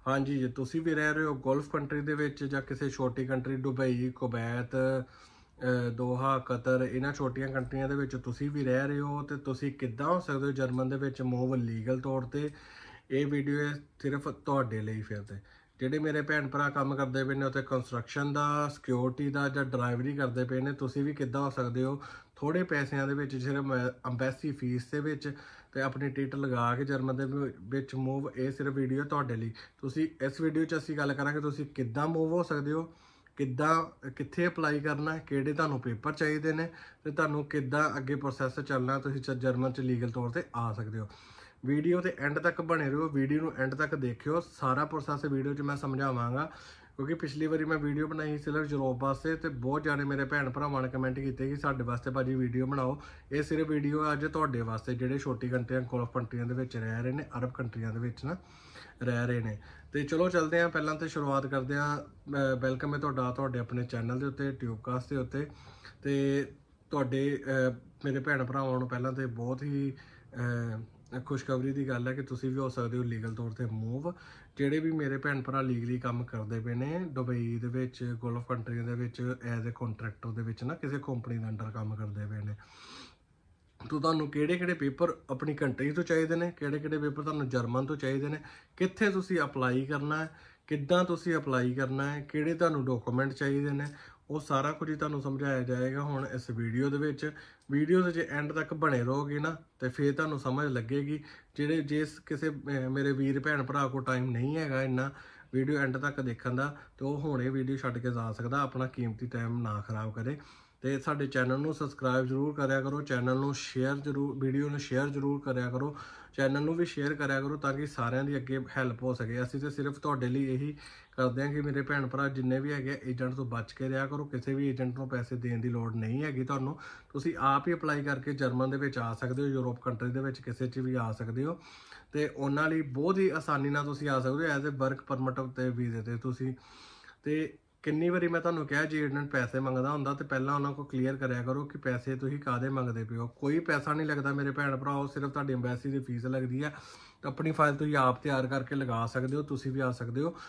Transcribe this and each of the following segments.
हाँ जी, ਜੇ ਤੁਸੀਂ ਵੀ ਰਹਿ ਰਹੇ ਹੋ ਗੋਲਫ ਕੰਟਰੀ ਦੇ ਵਿੱਚ ਜਾਂ ਕਿਸੇ ਛੋਟੀ country Dubai, Kuwait, Doha, Qatar, ਇਹਨਾਂ ਛੋਟੀਆਂ ਕੰਟਰੀਆਂ ਦੇ ਵਿੱਚ ਤੁਸੀਂ ਵੀ ਰਹਿ ਰਹੇ ਹੋ ਤੇ ਤੁਸੀਂ ਕਿੱਦਾਂ ਹੋ ਸਕਦੇ ਹੋ ਜਰਮਨ ਦੇ ਵਿੱਚ ਮੂਵ ਲੀਗਲ ਤੌਰ ਤੇ। ਇਹ ਵੀਡੀਓ ਸਿਰਫ ਤੁਹਾਡੇ ਲਈ ਫਿਰ ਤੇ ਜਿਹੜੇ ਮੇਰੇ ਭੈਣ ਭਰਾ ਕੰਮ ਕਰਦੇ ਪਏ ਨੇ ਉੱਥੇ ਕੰਸਟਰਕਸ਼ਨ ਦਾ, ਸਿਕਿਉਰਿਟੀ ਦਾ ਜਾਂ ਡਰਾਈਵਰੀ ਕਰਦੇ ਪਏ ਨੇ, ਤੁਸੀਂ ਵੀ ਕਿੱਦਾਂ ਹੋ ਸਕਦੇ ਹੋ ਥੋੜੇ ਪੈਸਿਆਂ ਦੇ ਵਿੱਚ ਸਿਰਫ ਅੰਬੈਸੀ ਫੀਸ ਦੇ ਵਿੱਚ ਤੇ ਆਪਣੀ ਟਿਕਟ ਲਗਾ ਕੇ ਜਰਮਨ ਦੇ ਵਿੱਚ ਮੂਵ। ਇਹ ਸਿਰਫ ਵੀਡੀਓ ਤੁਹਾਡੇ ਲਈ। ਤੁਸੀਂ ਇਸ ਵੀਡੀਓ 'ਚ ਅਸੀਂ ਗੱਲ ਕਰਾਂਗੇ ਤੁਸੀਂ ਕਿੱਦਾਂ ਮੂਵ ਹੋ ਸਕਦੇ ਹੋ, ਕਿੱਦਾਂ ਕਿੱਥੇ ਅਪਲਾਈ ਕਰਨਾ, ਕਿਹੜੇ ਤੁਹਾਨੂੰ ਪੇਪਰ ਚਾਹੀਦੇ ਨੇ ਤੇ ਤੁਹਾਨੂੰ ਕਿੱਦਾਂ ਅੱਗੇ ਪ੍ਰੋਸੈਸ ਚੱਲਣਾ, ਤੁਸੀਂ ਜਰਮਨ 'ਚ ਲੀਗਲ ਤੌਰ ਤੇ ਆ ਸਕਦੇ ਹੋ। ਵੀਡੀਓ ਤੇ ਐਂਡ ਤੱਕ ਬਣੇ ਰਹੋ, ਵੀਡੀਓ ਨੂੰ ਐਂਡ ਤੱਕ ਦੇਖਿਓ, ਸਾਰਾ ਪ੍ਰੋਸੈਸ ਵੀਡੀਓ 'ਚ ਮੈਂ ਸਮਝਾਵਾਂਗਾ। ਕਿਉਂਕਿ ਪਿਛਲੀ ਵਾਰੀ ਮੈਂ ਵੀਡੀਓ ਬਣਾਈ ਸਿਰਫ ਯੂਰਪ ਵਾਸਤੇ ਤੇ ਬਹੁਤ ਜਾਣੇ ਮੇਰੇ ਭੈਣ ਭਰਾਵਾਂ ਨੇ ਕਮੈਂਟ ਕੀਤੇ ਕਿ ਸਾਡੇ ਵਾਸਤੇ ਭਾਜੀ ਵੀਡੀਓ ਬਣਾਓ। ਇਹ ਸਿਰਫ ਵੀਡੀਓ ਅੱਜ ਤੁਹਾਡੇ ਵਾਸਤੇ ਜਿਹੜੇ ਛੋਟੀ ਕੰਟਰੀਆਂ, ਗੋਲਫ ਕੰਟਰੀਆਂ ਦੇ ਵਿੱਚ ਰਹਿ ਰਹੇ ਨੇ, ਅਰਬ ਕੰਟਰੀਆਂ ਦੇ ਵਿੱਚ ਨਾ ਰਹਿ ਰਹੇ ਨੇ। ਤੇ ਚਲੋ ਚੱਲਦੇ ਹਾਂ, ਪਹਿਲਾਂ ਤੇ ਸ਼ੁਰੂਆਤ ਕਰਦੇ ਹਾਂ। ਵੈਲਕਮ ਹੈ ਤੁਹਾਡਾ ਤੁਹਾਡੇ ਆਪਣੇ ਚੈਨਲ ਦੇ ਉੱਤੇ, ਟਿਊਬਕਾਸਟ ਦੇ ਉੱਤੇ। ਤੇ ਤੁਹਾਡੇ ਮੇਰੇ ਭੈਣ ਭਰਾਵਾਂ ਨੂੰ ਪਹਿਲਾਂ ਤੇ ਬਹੁਤ ਹੀ ਖੁਸ਼ਖਬਰੀ ਦੀ ਗੱਲ ਹੈ ਕਿ ਤੁਸੀਂ ਵੀ ਹੋ ਸਕਦੇ ਹੋ ਲੀਗਲ ਤੌਰ ਤੇ ਮੂਵ। ਜਿਹੜੇ ਵੀ ਮੇਰੇ ਭੈਣ ਭਰਾ ਲੀਗਲੀ ਕੰਮ ਕਰਦੇ ਪਏ ਨੇ ਦੁਬਈ ਦੇ ਵਿੱਚ, ਗੋਲਫ ਕੰਟਰੀਆਂ ਦੇ ਵਿੱਚ ਐਜ਼ ਏ ਕੰਟਰੈਕਟਰ ਦੇ ਵਿੱਚ ਨਾ, ਕਿਸੇ ਕੰਪਨੀ ਦੇ ਅੰਡਰ ਕੰਮ ਕਰਦੇ ਪਏ ਨੇ, तो ਤੁਹਾਨੂੰ ਕਿਹੜੇ ਪੇਪਰ ਆਪਣੀ ਕੰਟਰੀ ਤੋਂ ਚਾਹੀਦੇ ਨੇ, ਕਿਹੜੇ ਪੇਪਰ ਤੁਹਾਨੂੰ ਜਰਮਨ ਤੋਂ ਚਾਹੀਦੇ ਨੇ, ਕਿੱਥੇ ਤੁਸੀਂ ਅਪਲਾਈ ਕਰਨਾ ਹੈ, ਕਿੱਦਾਂ ਤੁਸੀਂ ਅਪਲਾਈ ਕਰਨਾ ਹੈ, ਕਿਹੜੇ ਤੁਹਾਨੂੰ ਡਾਕੂਮੈਂਟ ਚਾਹੀਦੇ ਨੇ, ਉਹ ਸਾਰਾ ਕੁਝ ਹੀ ਤੁਹਾਨੂੰ ਸਮਝਾਇਆ ਜਾਏਗਾ ਹੁਣ ਇਸ ਵੀਡੀਓ ਦੇ ਵਿੱਚ। ਵੀਡੀਓ ਦੇ ਜੇ ਐਂਡ ਤੱਕ ਬਣੇ ਰਹੋਗੇ ਨਾ ਤੇ ਫਿਰ ਤੁਹਾਨੂੰ ਸਮਝ ਲੱਗੇਗੀ। ਜਿਸ ਕਿਸੇ ਮੇਰੇ ਵੀਰ ਭੈਣ ਭਰਾ ਕੋਲ ਟਾਈਮ ਨਹੀਂ ਹੈਗਾ ਇੰਨਾ ਵੀਡੀਓ ਐਂਡ ਤੱਕ ਦੇਖਣ ਦਾ, ਤੇ ਉਹ ਹੁਣੇ ਵੀਡੀਓ ਛੱਡ ਕੇ ਜਾ ਸਕਦਾ, ਆਪਣਾ ਕੀਮਤੀ ਟਾਈਮ ਨਾ ਖਰਾਬ ਕਰੇ। ਤੇ ਸਾਡੇ ਚੈਨਲ ਨੂੰ ਸਬਸਕ੍ਰਾਈਬ ਜ਼ਰੂਰ ਕਰਿਆ ਕਰੋ, ਚੈਨਲ ਨੂੰ ਸ਼ੇਅਰ ਜ਼ਰੂਰ, ਵੀਡੀਓ ਨੂੰ ਸ਼ੇਅਰ ਜ਼ਰੂਰ ਕਰਿਆ ਕਰੋ, ਚੈਨਲ ਨੂੰ ਵੀ ਸ਼ੇਅਰ ਕਰਿਆ ਕਰੋ ਤਾਂ ਕਿ ਸਾਰਿਆਂ ਦੀ ਅੱਗੇ ਹੈਲਪ ਹੋ ਸਕੇ। ਅਸੀਂ ਤਾਂ ਸਿਰਫ ਤੁਹਾਡੇ ਲਈ ਇਹੀ ਕਰਦੇ ਹਾਂ ਕਿ ਮੇਰੇ ਭੈਣ ਭਰਾ ਜਿੰਨੇ ਵੀ ਹੈਗੇ ਏਜੰਟ ਤੋਂ ਬਚ ਕੇ ਰਿਹਾ ਕਰੋ। ਕਿਸੇ ਵੀ ਏਜੰਟ ਨੂੰ ਪੈਸੇ ਦੇਣ ਦੀ ਲੋੜ ਨਹੀਂ ਹੈਗੀ ਤੁਹਾਨੂੰ। ਤੁਸੀਂ ਆਪ ਹੀ ਅਪਲਾਈ ਕਰਕੇ ਜਰਮਨ ਦੇ ਵਿੱਚ ਆ ਸਕਦੇ ਹੋ, ਯੂਰਪ ਕੰਟਰੀ ਦੇ ਵਿੱਚ ਕਿਸੇ 'ਚ ਵੀ ਆ ਸਕਦੇ ਹੋ। ਤੇ ਉਹਨਾਂ ਲਈ ਬਹੁਤ ਹੀ ਆਸਾਨੀ ਨਾਲ ਤੁਸੀਂ ਆ ਸਕਦੇ ਹੋ ਐਜ਼ ਏ ਵਰਕ ਪਰਮਿਟ ਤੇ ਵੀਜ਼ੇ ਤੇ ਤੁਸੀਂ। ਤੇ ਕਿੰਨੀ ਵਾਰੀ ਮੈਂ ਤੁਹਾਨੂੰ ਕਿਹਾ ਜੇ ਏਜੰਟ ਪੈਸੇ ਮੰਗਦਾ ਹੁੰਦਾ ਤੇ ਪਹਿਲਾਂ ਉਹਨਾਂ ਕੋਲ ਕਲੀਅਰ ਕਰਿਆ ਕਰੋ ਕਿ ਪੈਸੇ ਤੁਸੀਂ ਕਾਹਦੇ ਮੰਗਦੇ ਪਏ ਹੋ। ਕੋਈ ਪੈਸਾ ਨਹੀਂ ਲੱਗਦਾ ਮੇਰੇ ਭੈਣ ਭਰਾਓ, ਸਿਰਫ ਤੁਹਾਡੀ ਐਮਬੈਸੀ ਦੀ ਫੀਸ ਲੱਗਦੀ ਹੈ। ਆਪਣੀ ਫਾਈਲ ਤੁਸੀਂ ਆਪ ਤਿਆਰ ਕਰਕੇ ਲਗਾ ਸਕਦੇ ਹੋ, ਤੁਸੀਂ ਵੀ ਆ ਸਕਦੇ ਹੋ,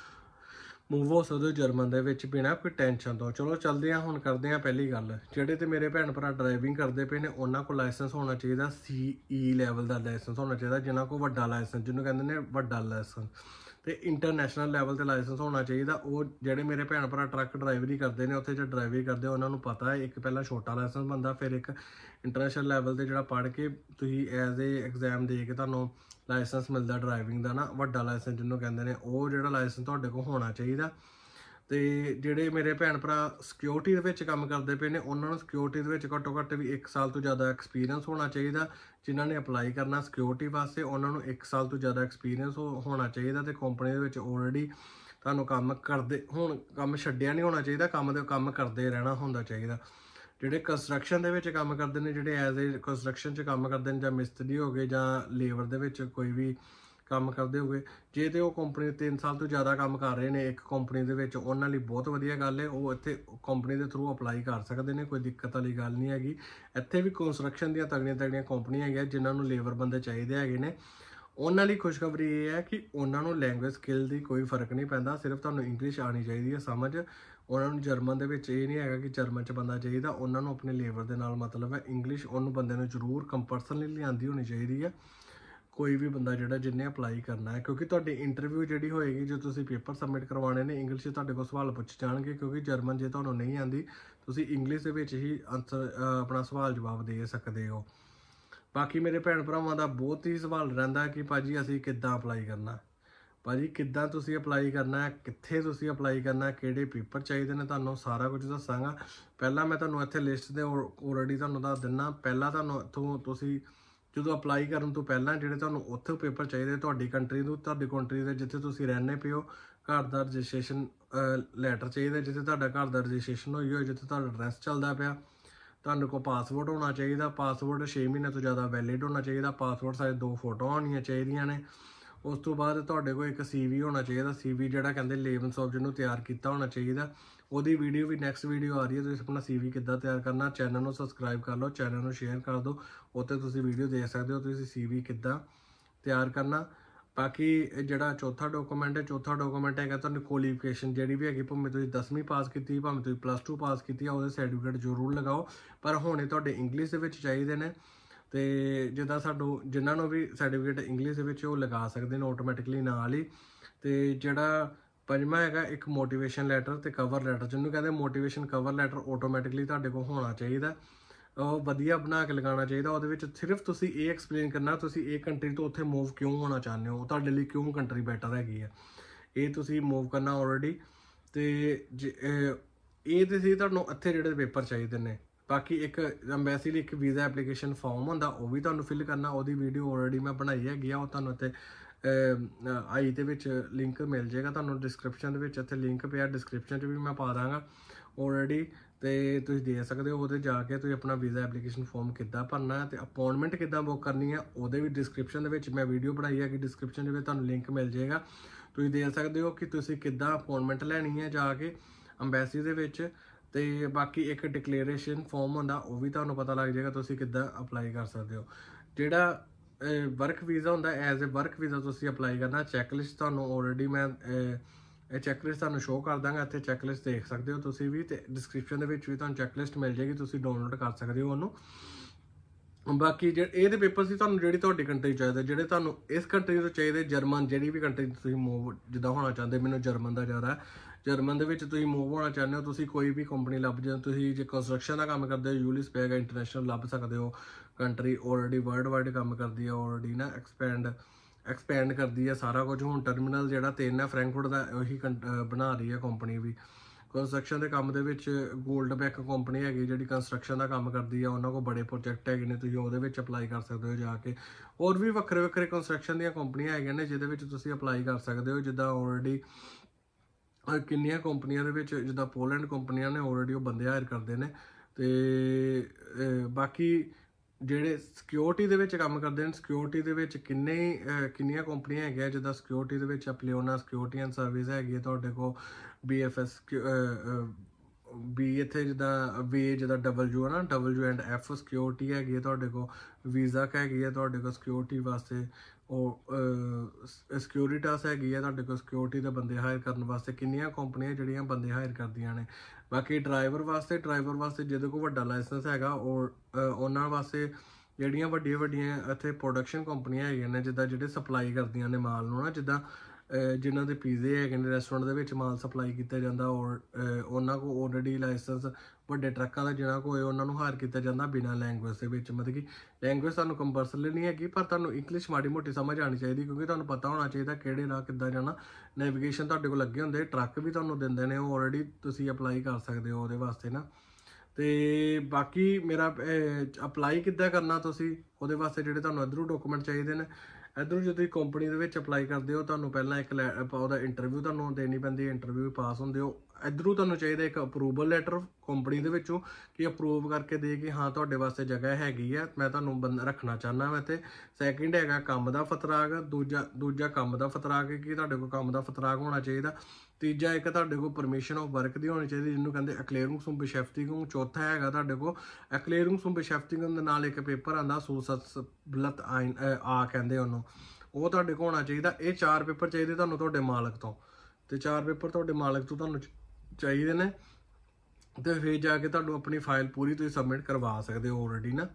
ਮੂਵ ਹੋ ਸਕਦੇ ਹੋ ਜਰਮਨ ਦੇ ਵਿੱਚ ਬਿਨਾਂ ਕੋਈ ਟੈਨਸ਼ਨ ਤੋਂ। ਚਲੋ ਚੱਲਦੇ ਹਾਂ, ਹੁਣ ਕਰਦੇ ਹਾਂ ਪਹਿਲੀ ਗੱਲ। ਜਿਹੜੇ ਤੇ ਮੇਰੇ ਭੈਣ ਭਰਾ ਡਰਾਈਵਿੰਗ ਕਰਦੇ ਪਏ ਨੇ ਉਹਨਾਂ ਕੋਲ ਲਾਇਸੈਂਸ ਹੋਣਾ ਚਾਹੀਦਾ, CE ਲੈਵਲ ਦਾ ਲਾਇਸੈਂਸ ਹੋਣਾ ਚਾਹੀਦਾ, ਜਿਨ੍ਹਾਂ ਕੋਲ ਵੱਡਾ ਲਾਇਸੈਂਸ, ਜਿਹਨੂੰ ਕਹਿੰਦੇ ਨੇ ਵੱਡਾ ਲਾਇਸੈਂਸ, ਤੇ ਇੰਟਰਨੈਸ਼ਨਲ ਲੈਵਲ ਤੇ ਲਾਇਸੈਂਸ ਹੋਣਾ ਚਾਹੀਦਾ। ਉਹ ਜਿਹੜੇ ਮੇਰੇ ਭੈਣ ਭਰਾ ਟਰੱਕ ਡਰਾਈਵਰੀ ਕਰਦੇ ਨੇ ਉੱਥੇ ਜੇ ਡਰਾਈਵਰੀ ਕਰਦੇ ਉਹਨਾਂ ਨੂੰ ਪਤਾ ਹੈ, ਇੱਕ ਪਹਿਲਾਂ ਛੋਟਾ ਲਾਇਸੈਂਸ ਬਣਦਾ, ਫਿਰ ਇੱਕ ਇੰਟਰਨੈਸ਼ਨਲ ਲੈਵਲ ਤੇ ਜਿਹੜਾ ਪੜ੍ਹ ਕੇ ਤੁਸੀਂ ਐਜ਼ ਏ ਐਗਜ਼ਾਮ ਦੇ ਕੇ ਤੁਹਾਨੂੰ ਲਾਇਸੈਂਸ ਮਿਲਦਾ ਡਰਾਈਵਿੰਗ ਦਾ ਨਾ, ਵੱਡਾ ਲਾਇਸੈਂਸ ਜਿਹਨੂੰ ਕਹਿੰਦੇ ਨੇ, ਉਹ ਜਿਹੜਾ ਲਾਇਸੈਂਸ ਤੁਹਾਡੇ ਕੋਲ ਹੋਣਾ ਚਾਹੀਦਾ। ਤੇ ਜਿਹੜੇ ਮੇਰੇ ਭੈਣ ਭਰਾ ਸਿਕਿਉਰਿਟੀ ਦੇ ਵਿੱਚ ਕੰਮ ਕਰਦੇ ਪਏ ਨੇ ਉਹਨਾਂ ਨੂੰ ਸਿਕਿਉਰਿਟੀ ਦੇ ਵਿੱਚ ਘੱਟੋ ਘੱਟ ਵੀ 1 ਸਾਲ ਤੋਂ ਜ਼ਿਆਦਾ ਐਕਸਪੀਰੀਅੰਸ ਹੋਣਾ ਚਾਹੀਦਾ। ਜਿਨ੍ਹਾਂ ਨੇ ਅਪਲਾਈ ਕਰਨਾ ਸਿਕਿਉਰਿਟੀ ਵਾਸਤੇ ਉਹਨਾਂ ਨੂੰ 1 ਸਾਲ ਤੋਂ ਜ਼ਿਆਦਾ ਐਕਸਪੀਰੀਅੰਸ ਹੋਣਾ ਚਾਹੀਦਾ। ਤੇ ਕੰਪਨੀ ਦੇ ਵਿੱਚ ਆਲਰੇਡੀ ਤੁਹਾਨੂੰ ਕੰਮ ਕਰਦੇ, ਹੁਣ ਕੰਮ ਛੱਡਿਆ ਨਹੀਂ ਹੋਣਾ ਚਾਹੀਦਾ, ਕੰਮ ਕਰਦੇ ਰਹਿਣਾ ਹੁੰਦਾ ਚਾਹੀਦਾ। ਜਿਹੜੇ ਕੰਸਟਰਕਸ਼ਨ ਦੇ ਵਿੱਚ ਕੰਮ ਕਰਦੇ ਨੇ, ਜਿਹੜੇ ਐਜ਼ ਏ ਕੰਸਟਰਕਸ਼ਨ 'ਚ ਕੰਮ ਕਰਦੇ ਨੇ, ਜਾਂ ਮਿਸਤਰੀ ਹੋ ਗਏ ਜਾਂ ਲੇਬਰ ਦੇ ਵਿੱਚ ਕੋਈ ਵੀ ਕੰਮ ਕਰਦੇ ਹੋਗੇ, ਜੇ ਤੇ ਉਹ ਕੰਪਨੀ 3 ਸਾਲ ਤੋਂ ਜ਼ਿਆਦਾ ਕੰਮ ਕਰ ਰਹੇ ਨੇ ਇੱਕ ਕੰਪਨੀ ਦੇ ਵਿੱਚ, ਉਹਨਾਂ ਲਈ ਬਹੁਤ ਵਧੀਆ ਗੱਲ ਹੈ। ਉਹ ਇੱਥੇ ਕੰਪਨੀ ਦੇ ਥਰੂ ਅਪਲਾਈ ਕਰ ਸਕਦੇ ਨੇ, ਕੋਈ ਦਿੱਕਤ ਵਾਲੀ ਗੱਲ ਨਹੀਂ ਹੈਗੀ। ਇੱਥੇ ਵੀ ਕੰਸਟਰਕਸ਼ਨ ਦੀਆਂ ਤਗੜੀਆਂ ਕੰਪਨੀਆਂ ਹੈਗੀਆਂ ਜਿਨ੍ਹਾਂ ਨੂੰ ਲੇਬਰ ਬੰਦੇ ਚਾਹੀਦੇ ਹੈਗੇ ਨੇ। ਉਹਨਾਂ ਲਈ ਖੁਸ਼ਖਬਰੀ ਇਹ ਹੈ ਕਿ ਉਹਨਾਂ ਨੂੰ ਲੈਂਗੁਏਜ ਸਕਿੱਲ ਦੀ ਕੋਈ ਫਰਕ ਨਹੀਂ ਪੈਂਦਾ, ਸਿਰਫ ਤੁਹਾਨੂੰ ਇੰਗਲਿਸ਼ ਆਉਣੀ ਚਾਹੀਦੀ ਹੈ ਸਮਝ। ਉਹਨਾਂ ਨੂੰ ਜਰਮਨ ਦੇ ਵਿੱਚ ਇਹ ਨਹੀਂ ਹੈਗਾ ਕਿ ਜਰਮਨ 'ਚ ਬੰਦਾ ਚਾਹੀਦਾ, ਉਹਨਾਂ ਨੂੰ ਆਪਣੇ ਲੇਬਰ ਦੇ ਨਾਲ ਮਤਲਬ ਹੈ। ਇੰਗਲਿਸ਼ ਉਹਨੂੰ ਬੰਦੇ ਨੂੰ ਜ਼ਰੂਰ ਕੰਪਲਸਰੀ ਆਉਂਦੀ ਹੋਣੀ ਚਾਹੀਦੀ ਹੈ, ਕੋਈ ਵੀ ਬੰਦਾ ਜਿਹੜਾ ਜਿਹਨੇ ਅਪਲਾਈ ਕਰਨਾ ਹੈ। ਕਿਉਂਕਿ ਤੁਹਾਡੀ ਇੰਟਰਵਿਊ ਜਿਹੜੀ ਹੋਏਗੀ, ਜੋ ਤੁਸੀਂ ਪੇਪਰ ਸਬਮਿਟ ਕਰਵਾਉਣੇ ਨੇ, ਇੰਗਲਿਸ਼ 'ਚ ਤੁਹਾਡੇ ਕੋਲ ਸਵਾਲ ਪੁੱਛੇ ਜਾਣਗੇ। ਕਿਉਂਕਿ ਜਰਮਨ ਜੇ ਤੁਹਾਨੂੰ ਨਹੀਂ ਆਉਂਦੀ ਤੁਸੀਂ ਇੰਗਲਿਸ਼ ਦੇ ਵਿੱਚ ਹੀ ਆਨਸਰ ਆਪਣਾ ਸਵਾਲ ਜਵਾਬ ਦੇ ਸਕਦੇ ਹੋ। ਬਾਕੀ ਮੇਰੇ ਭੈਣ ਭਰਾਵਾਂ ਦਾ ਬਹੁਤ ਹੀ ਸਵਾਲ ਰਹਿੰਦਾ ਕਿ ਭਾਜੀ ਅਸੀਂ ਕਿੱਦਾਂ ਅਪਲਾਈ ਕਰਨਾ। ਭਾਜੀ ਕਿੱਦਾਂ ਤੁਸੀਂ ਅਪਲਾਈ ਕਰਨਾ ਹੈ, ਕਿੱਥੇ ਤੁਸੀਂ ਅਪਲਾਈ ਕਰਨਾ, ਕਿਹੜੇ ਪੇਪਰ ਚਾਹੀਦੇ ਨੇ, ਤੁਹਾਨੂੰ ਸਾਰਾ ਕੁਝ ਦੱਸਾਂਗਾ। ਪਹਿਲਾਂ ਮੈਂ ਤੁਹਾਨੂੰ ਇੱਥੇ ਲਿਸਟ ਦੇ ਆਲਰੇਡੀ ਤੁਹਾਨੂੰ ਦੱਸ ਦਿੰਦਾ। ਪਹਿਲਾਂ ਤੁਹਾਨੂੰ ਇੱਥੋਂ ਤੁਸੀਂ ਜਦੋਂ ਅਪਲਾਈ ਕਰਨ ਤੋਂ ਪਹਿਲਾਂ ਜਿਹੜੇ ਤੁਹਾਨੂੰ ਉੱਥੇ ਪੇਪਰ ਚਾਹੀਦੇ ਤੁਹਾਡੀ ਕੰਟਰੀ ਤੋਂ, ਤੁਹਾਡੀ ਕੰਟਰੀ ਦੇ ਜਿੱਥੇ ਤੁਸੀਂ ਰਹਿੰਦੇ ਪਏ ਹੋ, ਘਰ ਦਾ ਰਜਿਸਟ੍ਰੇਸ਼ਨ ਲੈਟਰ ਚਾਹੀਦਾ ਜਿੱਥੇ ਤੁਹਾਡਾ ਘਰ ਦਾ ਰਜਿਸਟ੍ਰੇਸ਼ਨ ਹੋਈ ਹੋਏ, ਜਿੱਥੇ ਤੁਹਾਡਾ ਐਡਰੈਸ ਚੱਲਦਾ ਪਿਆ। ਤੁਹਾਨੂੰ ਕੋਲ ਪਾਸਪੋਰਟ ਹੋਣਾ ਚਾਹੀਦਾ, ਪਾਸਪੋਰਟ 6 ਮਹੀਨੇ ਤੋਂ ਜ਼ਿਆਦਾ ਵੈਲਿਡ ਹੋਣਾ ਚਾਹੀਦਾ, ਪਾਸਪੋਰਟ ਸਾਈਜ਼ 2 ਫੋਟੋਆਂ ਹੋਣੀਆਂ ਚਾਹੀਦੀਆਂ ਨੇ। ਉਸ ਤੋਂ ਬਾਅਦ ਤੁਹਾਡੇ ਕੋਲ ਇੱਕ CV ਹੋਣਾ ਚਾਹੀਦਾ, CV ਜਿਹੜਾ ਕਹਿੰਦੇ ਲੇਬਨਸੌਫ ਜਿਹਨੂੰ ਤਿਆਰ ਕੀਤਾ ਹੋਣਾ ਚਾਹੀਦਾ। ਉਹਦੀ ਵੀਡੀਓ ਵੀ ਨੈਕਸਟ ਵੀਡੀਓ ਆ ਰਹੀ ਹੈ, ਤੁਸੀਂ ਆਪਣਾ CV ਕਿੱਦਾਂ ਤਿਆਰ ਕਰਨਾ। ਚੈਨਲ ਨੂੰ ਸਬਸਕ੍ਰਾਈਬ ਕਰ ਲਓ, ਚੈਨਲ ਨੂੰ ਸ਼ੇਅਰ ਕਰ ਦਿਓ, ਉੱਥੇ ਤੁਸੀਂ ਵੀਡੀਓ ਦੇਖ ਸਕਦੇ ਹੋ ਤੁਸੀਂ CV ਕਿੱਦਾਂ ਤਿਆਰ ਕਰਨਾ। बाकी ਜਿਹੜਾ ਚੌਥਾ ਡਾਕੂਮੈਂਟ ਹੈ, ਚੌਥਾ ਡਾਕੂਮੈਂਟ ਹੈਗਾ ਤੁਹਾਨੂੰ ਕੁਆਲੀਫਿਕੇਸ਼ਨ ਜਿਹੜੀ ਵੀ ਹੈਗੀ, ਭਾਵੇਂ ਤੁਸੀਂ 10ਵੀਂ ਪਾਸ ਕੀਤੀ, ਭਾਵੇਂ ਤੁਸੀਂ +2 ਪਾਸ ਕੀਤੀ ਆ, ਉਹਦੇ ਸਰਟੀਫਿਕੇਟ ਜ਼ਰੂਰ ਲਗਾਓ। ਪਰ ਹੋਣੇ ਤੁਹਾਡੇ ਇੰਗਲਿਸ਼ ਦੇ ਵਿੱਚ ਚਾਹੀਦੇ ਨੇ। ਤੇ ਜਿੱਦਾਂ ਸਾਨੂੰ ਜਿਨ੍ਹਾਂ ਨੂੰ ਵੀ ਸਰਟੀਫਿਕੇਟ ਇੰਗਲਿਸ਼ ਦੇ ਵਿੱਚ ਉਹ ਲਗਾ ਸਕਦੇ ਨੇ ਆਟੋਮੈਟਿਕਲੀ ਨਾਲ ਹੀ। ਤੇ ਜਿਹੜਾ ਪੰਜਵਾਂ ਹੈਗਾ ਇੱਕ ਮੋਟੀਵੇਸ਼ਨ ਲੈਟਰ ਤੇ ਕਵਰ ਲੈਟਰ, ਜਿਹਨੂੰ ਕਹਿੰਦੇ ਮੋਟੀਵੇਸ਼ਨ ਕਵਰ ਲੈਟਰ ਆਟੋਮੈਟਿਕਲੀ ਤੁਹਾਡੇ ਕੋਲ ਹੋਣਾ ਚਾਹੀਦਾ। ਉਹ ਵਧੀਆ ਬਣਾ ਕੇ ਲਗਾਉਣਾ ਚਾਹੀਦਾ। ਉਹਦੇ ਵਿੱਚ ਸਿਰਫ ਤੁਸੀਂ ਇਹ ਐਕਸਪਲੇਨ ਕਰਨਾ ਤੁਸੀਂ ਇਹ ਕੰਟਰੀ ਤੋਂ ਉੱਥੇ ਮੂਵ ਕਿਉਂ ਹੋਣਾ ਚਾਹੁੰਦੇ ਹੋ, ਤੁਹਾਡੇ ਲਈ ਕਿਉਂ ਕੰਟਰੀ ਬੈਟਰ ਹੈਗੀ ਹੈ, ਇਹ ਤੁਸੀਂ ਮੂਵ ਕਰਨਾ ਆਲਰੇਡੀ। ਤੇ ਇਹ ਤੇ ਸੀ ਤੁਹਾਨੂੰ ਇੱਥੇ ਜਿਹੜੇ ਪੇਪਰ ਚਾਹੀਦੇ ਨੇ। ਬਾਕੀ ਇੱਕ ਐਮਬੈਸੀ ਲਈ ਇੱਕ ਵੀਜ਼ਾ ਐਪਲੀਕੇਸ਼ਨ ਫਾਰਮ ਹੁੰਦਾ, ਉਹ ਵੀ ਤੁਹਾਨੂੰ ਫਿਲ ਕਰਨਾ। ਉਹਦੀ ਵੀਡੀਓ ਆਲਰੇਡੀ ਮੈਂ ਬਣਾਈ ਹੈਗੀ ਆ, ਉਹ ਤੁਹਾਨੂੰ ਇੱਥੇ ਆਈ ਦੇ ਵਿੱਚ ਲਿੰਕ ਮਿਲ ਜਾਏਗਾ ਤੁਹਾਨੂੰ ਡਿਸਕ੍ਰਿਪਸ਼ਨ ਦੇ ਵਿੱਚ। ਇੱਥੇ ਲਿੰਕ ਪਿਆ, ਡਿਸਕ੍ਰਿਪਸ਼ਨ 'ਚ ਵੀ ਮੈਂ ਪਾ ਦਾਂਗਾ ਆਲਰੇਡੀ, ਤੇ ਤੁਸੀਂ ਦੇ ਸਕਦੇ ਹੋ। ਉਹਦੇ ਜਾ ਕੇ ਤੁਸੀਂ ਆਪਣਾ ਵੀਜ਼ਾ ਐਪਲੀਕੇਸ਼ਨ ਫਾਰਮ ਕਿੱਦਾਂ ਭਰਨਾ ਹੈ ਤੇ ਅਪਾਇੰਟਮੈਂਟ ਕਿੱਦਾਂ ਬੁੱਕ ਕਰਨੀ ਹੈ, ਉਹਦੇ ਵੀ ਡਿਸਕ੍ਰਿਪਸ਼ਨ ਦੇ ਵਿੱਚ ਮੈਂ ਵੀਡੀਓ ਬਣਾਈ ਹੈ ਕਿ ਡਿਸਕ੍ਰਿਪਸ਼ਨ ਦੇ ਵਿੱਚ ਤੁਹਾਨੂੰ ਲਿੰਕ ਮਿਲ ਜਾਏਗਾ। ਤੁਸੀਂ ਦੇ ਸਕਦੇ ਹੋ ਕਿ ਤੁਸੀਂ ਕਿੱਦਾਂ ਅਪਾਇੰਟਮੈਂਟ ਲੈਣੀ ਹੈ ਜਾ ਕੇ ਅੰਬੈਸੀ ਦੇ ਵਿੱਚ। ਤੇ ਬਾਕੀ ਇੱਕ ਡਿਕਲੇਰੇਸ਼ਨ ਫਾਰਮ ਹੁੰਦਾ, ਉਹ ਵੀ ਤੁਹਾਨੂੰ ਪਤਾ ਲੱਗ ਜਾਏਗਾ ਤੁਸੀਂ ਕਿੱਦਾਂ ਅਪਲਾਈ ਕਰ ਸਕਦੇ ਹੋ। ਜਿਹੜਾ ਵਰਕ ਵੀਜ਼ਾ ਹੁੰਦਾ, ਐਜ਼ ਅ ਵਰਕ ਵੀਜ਼ਾ ਤੁਸੀਂ ਅਪਲਾਈ ਕਰਨਾ। ਚੈੱਕਲਿਸਟ ਤੁਹਾਨੂੰ ਆਲਰੇਡੀ ਮੈਂ ਇਹ ਚੈੱਕਲਿਸਟ ਤੁਹਾਨੂੰ ਸ਼ੋਅ ਕਰ ਦਾਂਗਾ, ਇੱਥੇ ਚੈੱਕਲਿਸਟ ਦੇਖ ਸਕਦੇ ਹੋ ਤੁਸੀਂ ਵੀ। ਤੇ ਡਿਸਕ੍ਰਿਪਸ਼ਨ ਦੇ ਵਿੱਚ ਵੀ ਤੁਹਾਨੂੰ ਚੈੱਕਲਿਸਟ ਮਿਲ ਜਾਏਗੀ, ਤੁਸੀਂ ਡਾਊਨਲੋਡ ਕਰ ਸਕਦੇ ਹੋ ਉਹਨੂੰ। ਬਾਕੀ ਇਹਦੇ ਪੇਪਰ ਸੀ ਤੁਹਾਨੂੰ ਜਿਹੜੀ ਤੁਹਾਡੀ ਕੰਟਰੀ ਚਾਹੀਦਾ, ਜਿਹੜੇ ਤੁਹਾਨੂੰ ਇਸ ਕੰਟਰੀ ਤੋਂ ਚਾਹੀਦੇ, ਜਰਮਨ ਜਿਹੜੀ ਵੀ ਕੰਟਰੀ ਤੁਸੀਂ ਮੂਵ ਜਿੱਦਾਂ ਹੋਣਾ ਚਾਹੁੰਦੇ, ਮੈਨੂੰ ਜਰਮਨ ਦਾ ਜ਼ਿਆਦਾ, ਜਰਮਨ ਦੇ ਵਿੱਚ ਤੁਸੀਂ ਮੂਵ ਹੋਣਾ ਚਾਹੁੰਦੇ ਹੋ, ਤੁਸੀਂ ਕੋਈ ਵੀ ਕੰਪਨੀ ਲੱਭ ਜਾਓ। ਤੁਸੀਂ ਜੇ ਕੰਸਟਰਕਸ਼ਨ ਦਾ ਕੰਮ ਕਰਦੇ ਹੋ, ਯੂਲਿਸ ਪੈਗਾ ਇੰਟਰਨੈਸ਼ਨਲ ਲੱਭ ਸਕਦੇ ਹੋ ਕੰਟਰੀ, ਆਲਰੇਡੀ ਵਰਲਡ ਵਾਈਡ ਕੰਮ ਕਰਦੀ ਹੈ, ਆਲਰੇਡੀ ਨਾ ਐਕਸਪੈਂਡ ਕਰਦੀ ਹੈ ਸਾਰਾ ਕੁਝ। ਹੁਣ ਟਰਮੀਨਲ ਜਿਹੜਾ 3 ਹੈ ਫਰੈਂਕਫਰਟ ਦਾ, ਉਹੀ ਬਣਾ ਰਹੀ ਹੈ ਕੰਪਨੀ ਵੀ। ਕੰਸਟਰਕਸ਼ਨ ਦੇ ਕੰਮ ਦੇ ਵਿੱਚ ਗੋਲਡ ਬੈਕ ਕੰਪਨੀ ਹੈਗੀ ਜਿਹੜੀ ਕੰਸਟਰਕਸ਼ਨ ਦਾ ਕੰਮ ਕਰਦੀ ਆ, ਉਹਨਾਂ ਕੋਲ ਬੜੇ ਪ੍ਰੋਜੈਕਟ ਹੈਗੇ ਨੇ, ਤੁਸੀਂ ਉਹਦੇ ਵਿੱਚ ਅਪਲਾਈ ਕਰ ਸਕਦੇ ਹੋ ਜਾ ਕੇ। ਹੋਰ ਵੀ ਵੱਖਰੇ ਵੱਖਰੇ ਕੰਸਟਰਕਸ਼ਨ ਦੀਆਂ ਕੰਪਨੀਆਂ ਹੈਗੀਆਂ ਨੇ ਜਿਹਦੇ ਵਿੱਚ ਤੁਸੀਂ ਅਪਲਾਈ ਕਰ ਸਕਦੇ ਹੋ। ਜਿੱਦਾਂ ਆਲਰੇਡੀ ਕਿੰਨੀਆਂ ਕੰਪਨੀਆਂ ਦੇ ਵਿੱਚ, ਜਿੱਦਾਂ ਪੋਲੈਂਡ ਕੰਪਨੀਆਂ ਨੇ, ਆਲਰੇਡੀ ਉਹ ਬੰਦੇ ਹਾਇਰ ਕਰਦੇ ਨੇ। ਤੇ ਬਾਕੀ ਜਿਹੜੇ ਸਿਕਿਉਰਿਟੀ ਦੇ ਵਿੱਚ ਕੰਮ ਕਰਦੇ ਨੇ, ਸਿਕਿਉਰਿਟੀ ਦੇ ਵਿੱਚ ਕਿੰਨੀਆਂ ਕੰਪਨੀਆਂ ਹੈਗੀਆਂ, ਜਿੱਦਾਂ ਸਿਕਿਉਰਿਟੀ ਦੇ ਵਿੱਚ ਅਪਲਿਓਨਾ ਸਿਕਿਉਰਿਟੀ ਐਂਡ ਸਰਵਿਸ ਹੈਗੀ ਹੈ ਤੁਹਾਡੇ ਕੋਲ, BFS ਇੱਥੇ ਜਿੱਦਾਂ ਜਿੱਦਾਂ W ਹੈ ਨਾ, W&F ਸਿਕਿਉਰਿਟੀ ਹੈਗੀ ਹੈ ਤੁਹਾਡੇ ਕੋਲ, ਵੀਜ਼ਾ ਹੈਗੀ ਹੈ ਤੁਹਾਡੇ ਕੋਲ ਸਿਕਿਉਰਿਟੀ ਵਾਸਤੇ, ਉਹ ਸਿਕਿਉਰਿਟਾਸ ਹੈਗੀ ਹੈ ਤੁਹਾਡੇ ਕੋਲ ਸਿਕਿਉਰਿਟੀ ਦੇ ਬੰਦੇ ਹਾਇਰ ਕਰਨ ਵਾਸਤੇ। ਕਿੰਨੀਆਂ ਕੰਪਨੀਆਂ ਜਿਹੜੀਆਂ ਬੰਦੇ ਹਾਇਰ ਕਰਦੀਆਂ ਨੇ। ਬਾਕੀ ਡਰਾਈਵਰ ਵਾਸਤੇ ਜਿਹਦੇ ਕੋਲ ਵੱਡਾ ਲਾਇਸੈਂਸ ਹੈਗਾ, ਉਹਨਾਂ ਵਾਸਤੇ ਜਿਹੜੀਆਂ ਵੱਡੀਆਂ ਇੱਥੇ ਪ੍ਰੋਡਕਸ਼ਨ ਕੰਪਨੀਆਂ ਹੈਗੀਆਂ ਨੇ, ਜਿੱਦਾਂ ਜਿਹੜੇ ਸਪਲਾਈ ਕਰਦੀਆਂ ਨੇ ਮਾਲ ਨੂੰ ਨਾ, ਜਿੱਦਾਂ ਜਿਨ੍ਹਾਂ ਦੇ ਪੀਜ਼ੇ ਹੈਗੇ ਨੇ, ਰੈਸਟੋਰੈਂਟ ਦੇ ਵਿੱਚ ਮਾਲ ਸਪਲਾਈ ਕੀਤਾ ਜਾਂਦਾ, ਔਰ ਉਹਨਾਂ ਕੋਲ ਆਲਰੇਡੀ ਲਾਇਸੈਂਸ ਵੱਡੇ ਟਰੱਕਾਂ ਦਾ ਜਿਹਨਾਂ ਕੋਲ ਉਹਨਾਂ ਨੂੰ ਹਾਇਰ ਕੀਤਾ ਜਾਂਦਾ ਬਿਨਾਂ ਲੈਂਗੁਏਜ ਦੇ ਵਿੱਚ। ਮਤਲਬ ਕਿ ਲੈਂਗੁਏਜ ਤੁਹਾਨੂੰ ਕੰਪਲਸਰੀ ਨਹੀਂ ਹੈਗੀ, ਪਰ ਤੁਹਾਨੂੰ ਇੰਗਲਿਸ਼ ਮਾੜੀ ਮੋਟੀ ਸਮਝ ਆਉਣੀ ਚਾਹੀਦੀ, ਕਿਉਂਕਿ ਤੁਹਾਨੂੰ ਪਤਾ ਹੋਣਾ ਚਾਹੀਦਾ ਕਿਹੜੇ ਰਾਹ ਕਿੱਦਾਂ ਜਾਣਾ। ਨੈਵੀਗੇਸ਼ਨ ਤੁਹਾਡੇ ਕੋਲ ਲੱਗੇ ਹੁੰਦੇ, ਟਰੱਕ ਵੀ ਤੁਹਾਨੂੰ ਦਿੰਦੇ ਨੇ, ਉਹ ਆਲਰੇਡੀ ਤੁਸੀਂ ਅਪਲਾਈ ਕਰ ਸਕਦੇ ਹੋ ਉਹਦੇ ਵਾਸਤੇ ਨਾ। ਤੇ ਬਾਕੀ ਮੇਰਾ ਅਪਲਾਈ ਕਿੱਦਾਂ ਕਰਨਾ ਤੁਸੀਂ, ਉਹਦੇ ਵਾਸਤੇ ਜਿਹੜੇ ਤੁਹਾਨੂੰ ਇੱਧਰੋਂ ਡਾਕੂਮੈਂਟ ਚਾਹੀਦੇ ਨੇ। ਇੱਧਰੋਂ ਜਦੋਂ ਤੁਸੀਂ ਕੰਪਨੀ ਦੇ ਵਿੱਚ ਅਪਲਾਈ ਕਰਦੇ ਹੋ, ਤੁਹਾਨੂੰ ਪਹਿਲਾਂ ਇੱਕ ਉਹਦਾ ਇੰਟਰਵਿਊ ਤੁਹਾਨੂੰ ਦੇਣੀ ਪੈਂਦੀ ਹੈ, ਇੰਟਰਵਿਊ ਪਾਸ ਹੁੰਦੇ ਹੋ। ਇੱਧਰੋਂ ਤੁਹਾਨੂੰ ਚਾਹੀਦਾ ਇੱਕ ਅਪਰੂਵਲ ਲੈਟਰ ਕੰਪਨੀ ਦੇ ਵਿੱਚੋਂ ਕਿ ਅਪਰੂਵ ਕਰਕੇ ਦੇ ਕਿ ਹਾਂ ਤੁਹਾਡੇ ਵਾਸਤੇ ਜਗ੍ਹਾ ਹੈਗੀ ਆ, ਮੈਂ ਤੁਹਾਨੂੰ ਬੰਦਾ ਰੱਖਣਾ ਚਾਹੁੰਦਾ ਮੈਂ। ਤੇ ਸੈਕਿੰਡ ਹੈਗਾ ਕੰਮ ਦਾ ਫਤਰਾਗ, ਦੂਜਾ ਕੰਮ ਦਾ ਫਤਰਾਗ ਕਿ ਤੁਹਾਡੇ ਕੋਲ ਕੰਮ ਦਾ ਫਤਰਾਗ ਹੋਣਾ ਚਾਹੀਦਾ। ਤੀਜਾ ਇੱਕ ਤੁਹਾਡੇ ਕੋਲ ਪਰਮਿਸ਼ਨ ਆਫ ਵਰਕ ਦੀ ਹੋਣੀ ਚਾਹੀਦੀ, ਜਿਹਨੂੰ ਕਹਿੰਦੇ ਐਕਲੇਅਰਿੰਗ zum Beschäftigung। ਚੌਥਾ ਹੈਗਾ ਤੁਹਾਡੇ ਕੋਲ ਐਕਲੇਅਰਿੰਗ zum Beschäftigung ਦੇ ਨਾਲ ਇੱਕ ਪੇਪਰ ਆਉਂਦਾ Zusatzblatt ਆ ਕਹਿੰਦੇ ਉਹਨੂੰ, ਉਹ ਤੁਹਾਡੇ ਕੋਲ ਹੋਣਾ ਚਾਹੀਦਾ। ਇਹ 4 ਪੇਪਰ ਚਾਹੀਦੇ ਤੁਹਾਨੂੰ ਤੁਹਾਡੇ ਮਾਲਕ ਤੋਂ, ਤੇ 4 ਪੇਪਰ ਤੁਹਾਡੇ ਮਾਲਕ ਤੋਂ ਤੁਹਾਨੂੰ ਚਾਹੀਦੇ ਨੇ। ਤੇ ਫਿਰ ਜਾ ਕੇ ਤੁਹਾਨੂੰ ਆਪਣੀ ਫਾਈਲ ਪੂਰੀ ਤੁਸੀਂ ਸਬਮਿਟ ਕਰਵਾ ਸਕਦੇ ਹੋ ਆਲਰੇਡੀ ਨਾ।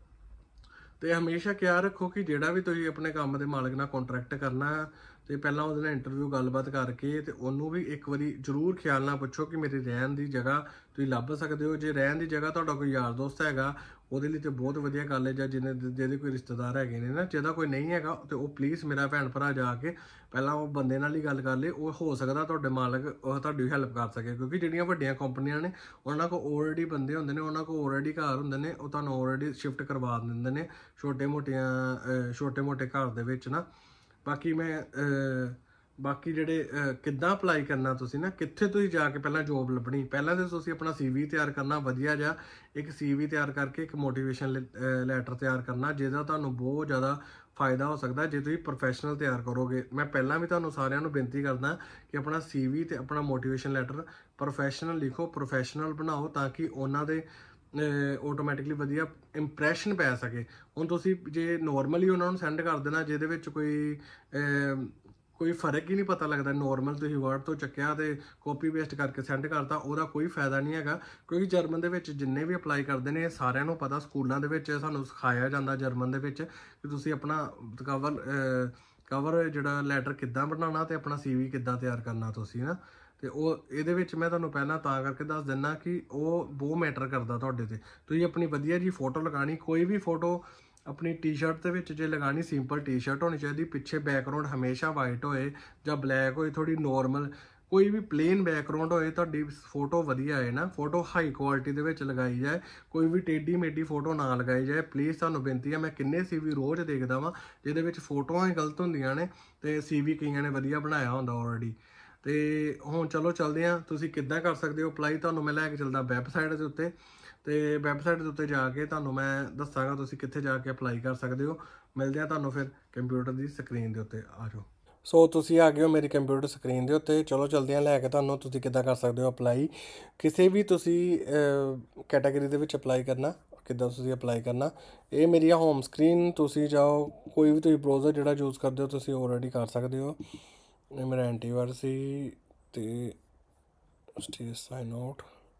ਤੇ ਹਮੇਸ਼ਾ ਖਿਆਲ ਰੱਖੋ ਕਿ ਜਿਹੜਾ ਵੀ ਤੁਸੀਂ ਆਪਣੇ ਕੰਮ ਦੇ ਮਾਲਕ ਨਾਲ ਕੰਟਰੈਕਟ ਕਰਨਾ, ਤੇ ਪਹਿਲਾਂ ਉਹਦੇ ਨਾਲ ਇੰਟਰਵਿਊ ਗੱਲਬਾਤ ਕਰਕੇ ਤੇ ਉਹਨੂੰ ਵੀ ਇੱਕ ਵਾਰੀ ਜ਼ਰੂਰ ਖਿਆਲ ਨਾਲ ਪੁੱਛੋ ਕਿ ਮੇਰੀ ਰਹਿਣ ਦੀ ਜਗ੍ਹਾ ਤੁਸੀਂ ਲੱਭ ਸਕਦੇ ਹੋ। ਜੇ ਰਹਿਣ ਦੀ ਜਗ੍ਹਾ ਤੁਹਾਡਾ ਕੋਈ ਯਾਰ ਦੋਸਤ ਹੈਗਾ, ਉਹਦੇ ਲਈ ਤੇ ਬਹੁਤ ਵਧੀਆ ਗੱਲ ਹੈ, ਜਾਂ ਜਿਹਦੇ ਕੋਈ ਰਿਸ਼ਤੇਦਾਰ ਹੈਗੇ ਨੇ ਨਾ। ਜਿਹਦਾ ਕੋਈ ਨਹੀਂ ਹੈਗਾ ਤੇ ਉਹ ਪਲੀਜ਼ ਮੇਰਾ ਭੈਣ ਭਰਾ ਜਾ ਕੇ ਪਹਿਲਾਂ ਉਹ ਬੰਦੇ ਨਾਲ ਹੀ ਗੱਲ ਕਰ ਲੇ, ਉਹ ਹੋ ਸਕਦਾ ਤੁਹਾਡੇ ਮਾਲਕ ਤੁਹਾਡੀ ਹੈਲਪ ਕਰ ਸਕੇ। ਕਿਉਂਕਿ ਜਿਹੜੀਆਂ ਵੱਡੀਆਂ ਕੰਪਨੀਆਂ ਨੇ ਉਹਨਾਂ ਕੋਲ ਆਲਰੇਡੀ ਬੰਦੇ ਹੁੰਦੇ ਨੇ, ਉਹਨਾਂ ਕੋਲ ਆਲਰੇਡੀ ਘਰ ਹੁੰਦੇ ਨੇ, ਉਹ ਤੁਹਾਨੂੰ ਆਲਰੇਡੀ ਸ਼ਿਫਟ ਕਰਵਾ ਦਿੰਦੇ ਨੇ ਛੋਟੇ ਮੋਟੇ ਘਰ ਦੇ ਵਿੱਚ ਨਾ। ਬਾਕੀ ਜਿਹੜੇ ਕਿੱਦਾਂ ਅਪਲਾਈ ਕਰਨਾ ਤੁਸੀਂ ਨਾ, ਕਿੱਥੇ ਤੁਸੀਂ ਜਾ ਕੇ ਪਹਿਲਾਂ ਜੋਬ ਲੱਭਣੀ, ਪਹਿਲਾਂ ਤਾਂ ਤੁਸੀਂ ਆਪਣਾ CV ਤਿਆਰ ਕਰਨਾ ਵਧੀਆ ਜਿਹਾ। ਇੱਕ CV ਤਿਆਰ ਕਰਕੇ ਇੱਕ ਮੋਟੀਵੇਸ਼ਨ ਲੈਟਰ ਤਿਆਰ ਕਰਨਾ, ਜਿਹਦਾ ਤੁਹਾਨੂੰ ਬਹੁਤ ਜ਼ਿਆਦਾ ਫਾਇਦਾ ਹੋ ਸਕਦਾ ਜੇ ਤੁਸੀਂ ਪ੍ਰੋਫੈਸ਼ਨਲ ਤਿਆਰ ਕਰੋਗੇ। ਮੈਂ ਪਹਿਲਾਂ ਵੀ ਤੁਹਾਨੂੰ ਸਾਰਿਆਂ ਨੂੰ ਬੇਨਤੀ ਕਰਦਾ ਕਿ ਆਪਣਾ CV ਤੇ ਆਪਣਾ ਮੋਟੀਵੇਸ਼ਨ ਲੈਟਰ ਪ੍ਰੋਫੈਸ਼ਨਲ ਲਿਖੋ, ਪ੍ਰੋਫੈਸ਼ਨਲ ਬਣਾਓ, ਤਾਂ ਕਿ ਉਹਨਾਂ ਦੇ ਆਟੋਮੈਟਿਕਲੀ ਵਧੀਆ ਇੰਪ੍ਰੈਸ਼ਨ ਪੈ ਸਕੇ। ਹੁਣ ਤੁਸੀਂ ਜੇ ਨੋਰਮਲੀ ਉਹਨਾਂ ਨੂੰ ਸੈਂਡ ਕਰ ਦੇਣਾ ਜਿਹਦੇ ਵਿੱਚ ਕੋਈ ਫਰਕ ਹੀ ਨਹੀਂ ਪਤਾ ਲੱਗਦਾ, ਨੋਰਮਲ ਤੁਸੀਂ ਵਰਡ ਤੋਂ ਚੱਕਿਆ ਤੇ ਕਾਪੀ ਪੇਸਟ ਕਰਕੇ ਸੈਂਡ ਕਰਤਾ, ਉਹਦਾ ਕੋਈ ਫਾਇਦਾ ਨਹੀਂ ਹੈਗਾ। ਕਿਉਂਕਿ ਜਰਮਨ ਦੇ ਵਿੱਚ ਜਿੰਨੇ ਵੀ ਅਪਲਾਈ ਕਰਦੇ ਨੇ ਸਾਰਿਆਂ ਨੂੰ ਪਤਾ, ਸਕੂਲਾਂ ਦੇ ਵਿੱਚ ਸਾਨੂੰ ਸਿਖਾਇਆ ਜਾਂਦਾ ਜਰਮਨ ਦੇ ਵਿੱਚ ਕਿ ਤੁਸੀਂ ਆਪਣਾ ਕਵਰ ਜਿਹੜਾ ਲੈਟਰ ਕਿੱਦਾਂ ਬਣਾਉਣਾ ਤੇ ਆਪਣਾ CV ਕਿੱਦਾਂ ਤਿਆਰ ਕਰਨਾ ਤੁਸੀਂ ਨਾ। ਤੇ ਉਹ ਇਹਦੇ ਵਿੱਚ ਮੈਂ ਤੁਹਾਨੂੰ ਪਹਿਲਾਂ ਤਾਂ ਕਰਕੇ ਦੱਸ ਦਿੰਦਾ ਕਿ ਉਹ ਬਹੁਤ ਮੈਟਰ ਕਰਦਾ ਤੁਹਾਡੇ ਤੇ। ਤੁਸੀਂ ਆਪਣੀ ਵਧੀਆ ਜੀ ਫੋਟੋ ਲਗਾਣੀ, ਕੋਈ ਵੀ ਫੋਟੋ ਆਪਣੀ ਟੀ-ਸ਼ਰਟ ਦੇ ਵਿੱਚ ਜੇ ਲਗਾਣੀ ਸਿੰਪਲ ਟੀ-ਸ਼ਰਟ ਹੋਣੀ ਚਾਹੀਦੀ, ਪਿੱਛੇ ਬੈਕਗਰਾਉਂਡ ਹਮੇਸ਼ਾ ਵਾਈਟ ਹੋਏ ਜਾਂ ਬਲੈਕ ਹੋਏ, ਥੋੜੀ ਨੋਰਮਲ ਕੋਈ ਵੀ ਪਲੇਨ ਬੈਕਗਰਾਉਂਡ ਹੋਏ, ਤੁਹਾਡੀ ਫੋਟੋ ਵਧੀਆ ਆਏ ਨਾ, ਫੋਟੋ ਹਾਈ ਕੁਆਲਿਟੀ ਦੇ ਵਿੱਚ ਲਗਾਈ ਜਾਏ, ਕੋਈ ਵੀ ਟੇਢੀ ਮੇਢੀ ਫੋਟੋ ਨਾ ਲਗਾਈ ਜਾਏ ਪਲੀਜ਼। ਤੁਹਾਨੂੰ ਬੇਨਤੀ ਹੈ, ਮੈਂ ਕਿੰਨੇ CV ਰੋਜ਼ ਦੇਖਦਾ ਵਾਂ ਜਿਹਦੇ ਵਿੱਚ ਫੋਟੋਆਂ ਹੀ ਗਲਤ ਹੁੰਦੀਆਂ ਨੇ ਤੇ CV ਕਈਆਂ ਨੇ ਵਧੀਆ ਬਣਾਇਆ ਹੁੰਦਾ ਆਲਰੇਡੀ। ਤੇ ਹੁਣ ਚਲੋ ਚੱਲਦੇ ਹਾਂ, ਤੁਸੀਂ ਕਿੱਦਾਂ ਕਰ ਸਕਦੇ ਹੋ ਅਪਲਾਈ। ਤੁਹਾਨੂੰ ਮੈਂ ਲੈ ਕੇ ਚੱਲਦਾ ਵੈਬਸਾਈਟ ਦੇ ਉੱਤੇ, ਤੇ ਵੈਬਸਾਈਟ ਦੇ ਉੱਤੇ ਜਾ ਕੇ ਤੁਹਾਨੂੰ ਮੈਂ ਦੱਸਾਂਗਾ ਤੁਸੀਂ ਕਿੱਥੇ ਜਾ ਕੇ ਅਪਲਾਈ ਕਰ ਸਕਦੇ ਹੋ। ਮਿਲਦੇ ਆ ਤੁਹਾਨੂੰ ਫਿਰ ਕੰਪਿਊਟਰ ਦੀ ਸਕਰੀਨ ਦੇ ਉੱਤੇ, ਆ ਜਾਓ। ਸੋ ਤੁਸੀਂ ਆ ਗਏ ਹੋ ਮੇਰੀ ਕੰਪਿਊਟਰ ਸਕਰੀਨ ਦੇ ਉੱਤੇ, ਚਲੋ ਚਲਦੇ ਹਾਂ ਲੈ ਕੇ ਤੁਹਾਨੂੰ ਤੁਸੀਂ ਕਿੱਦਾਂ ਕਰ ਸਕਦੇ ਹੋ ਅਪਲਾਈ। ਕਿਸੇ ਵੀ ਤੁਸੀਂ ਕੈਟਾਗਰੀ ਦੇ ਵਿੱਚ ਅਪਲਾਈ ਕਰਨਾ, ਕਿੱਦਾਂ ਤੁਸੀਂ ਅਪਲਾਈ ਕਰਨਾ। ਇਹ ਮੇਰੀ ਆ ਹੋਮ ਸਕਰੀਨ, ਤੁਸੀਂ ਜਾਓ ਕੋਈ ਵੀ ਤੁਸੀਂ ਬਰਾਊਜ਼ਰ ਜਿਹੜਾ ਯੂਜ਼ ਕਰਦੇ ਹੋ ਤੁਸੀਂ ਆਲਰੇਡੀ ਕਰ ਸਕਦੇ ਹੋ। ਇਹ ਮੇਰਾ ਐਂਟੀਵਾਇਰਸ ਸੀ ਤੇ ਸਟੇਜ ਸਾਈਨ ਆਊਟ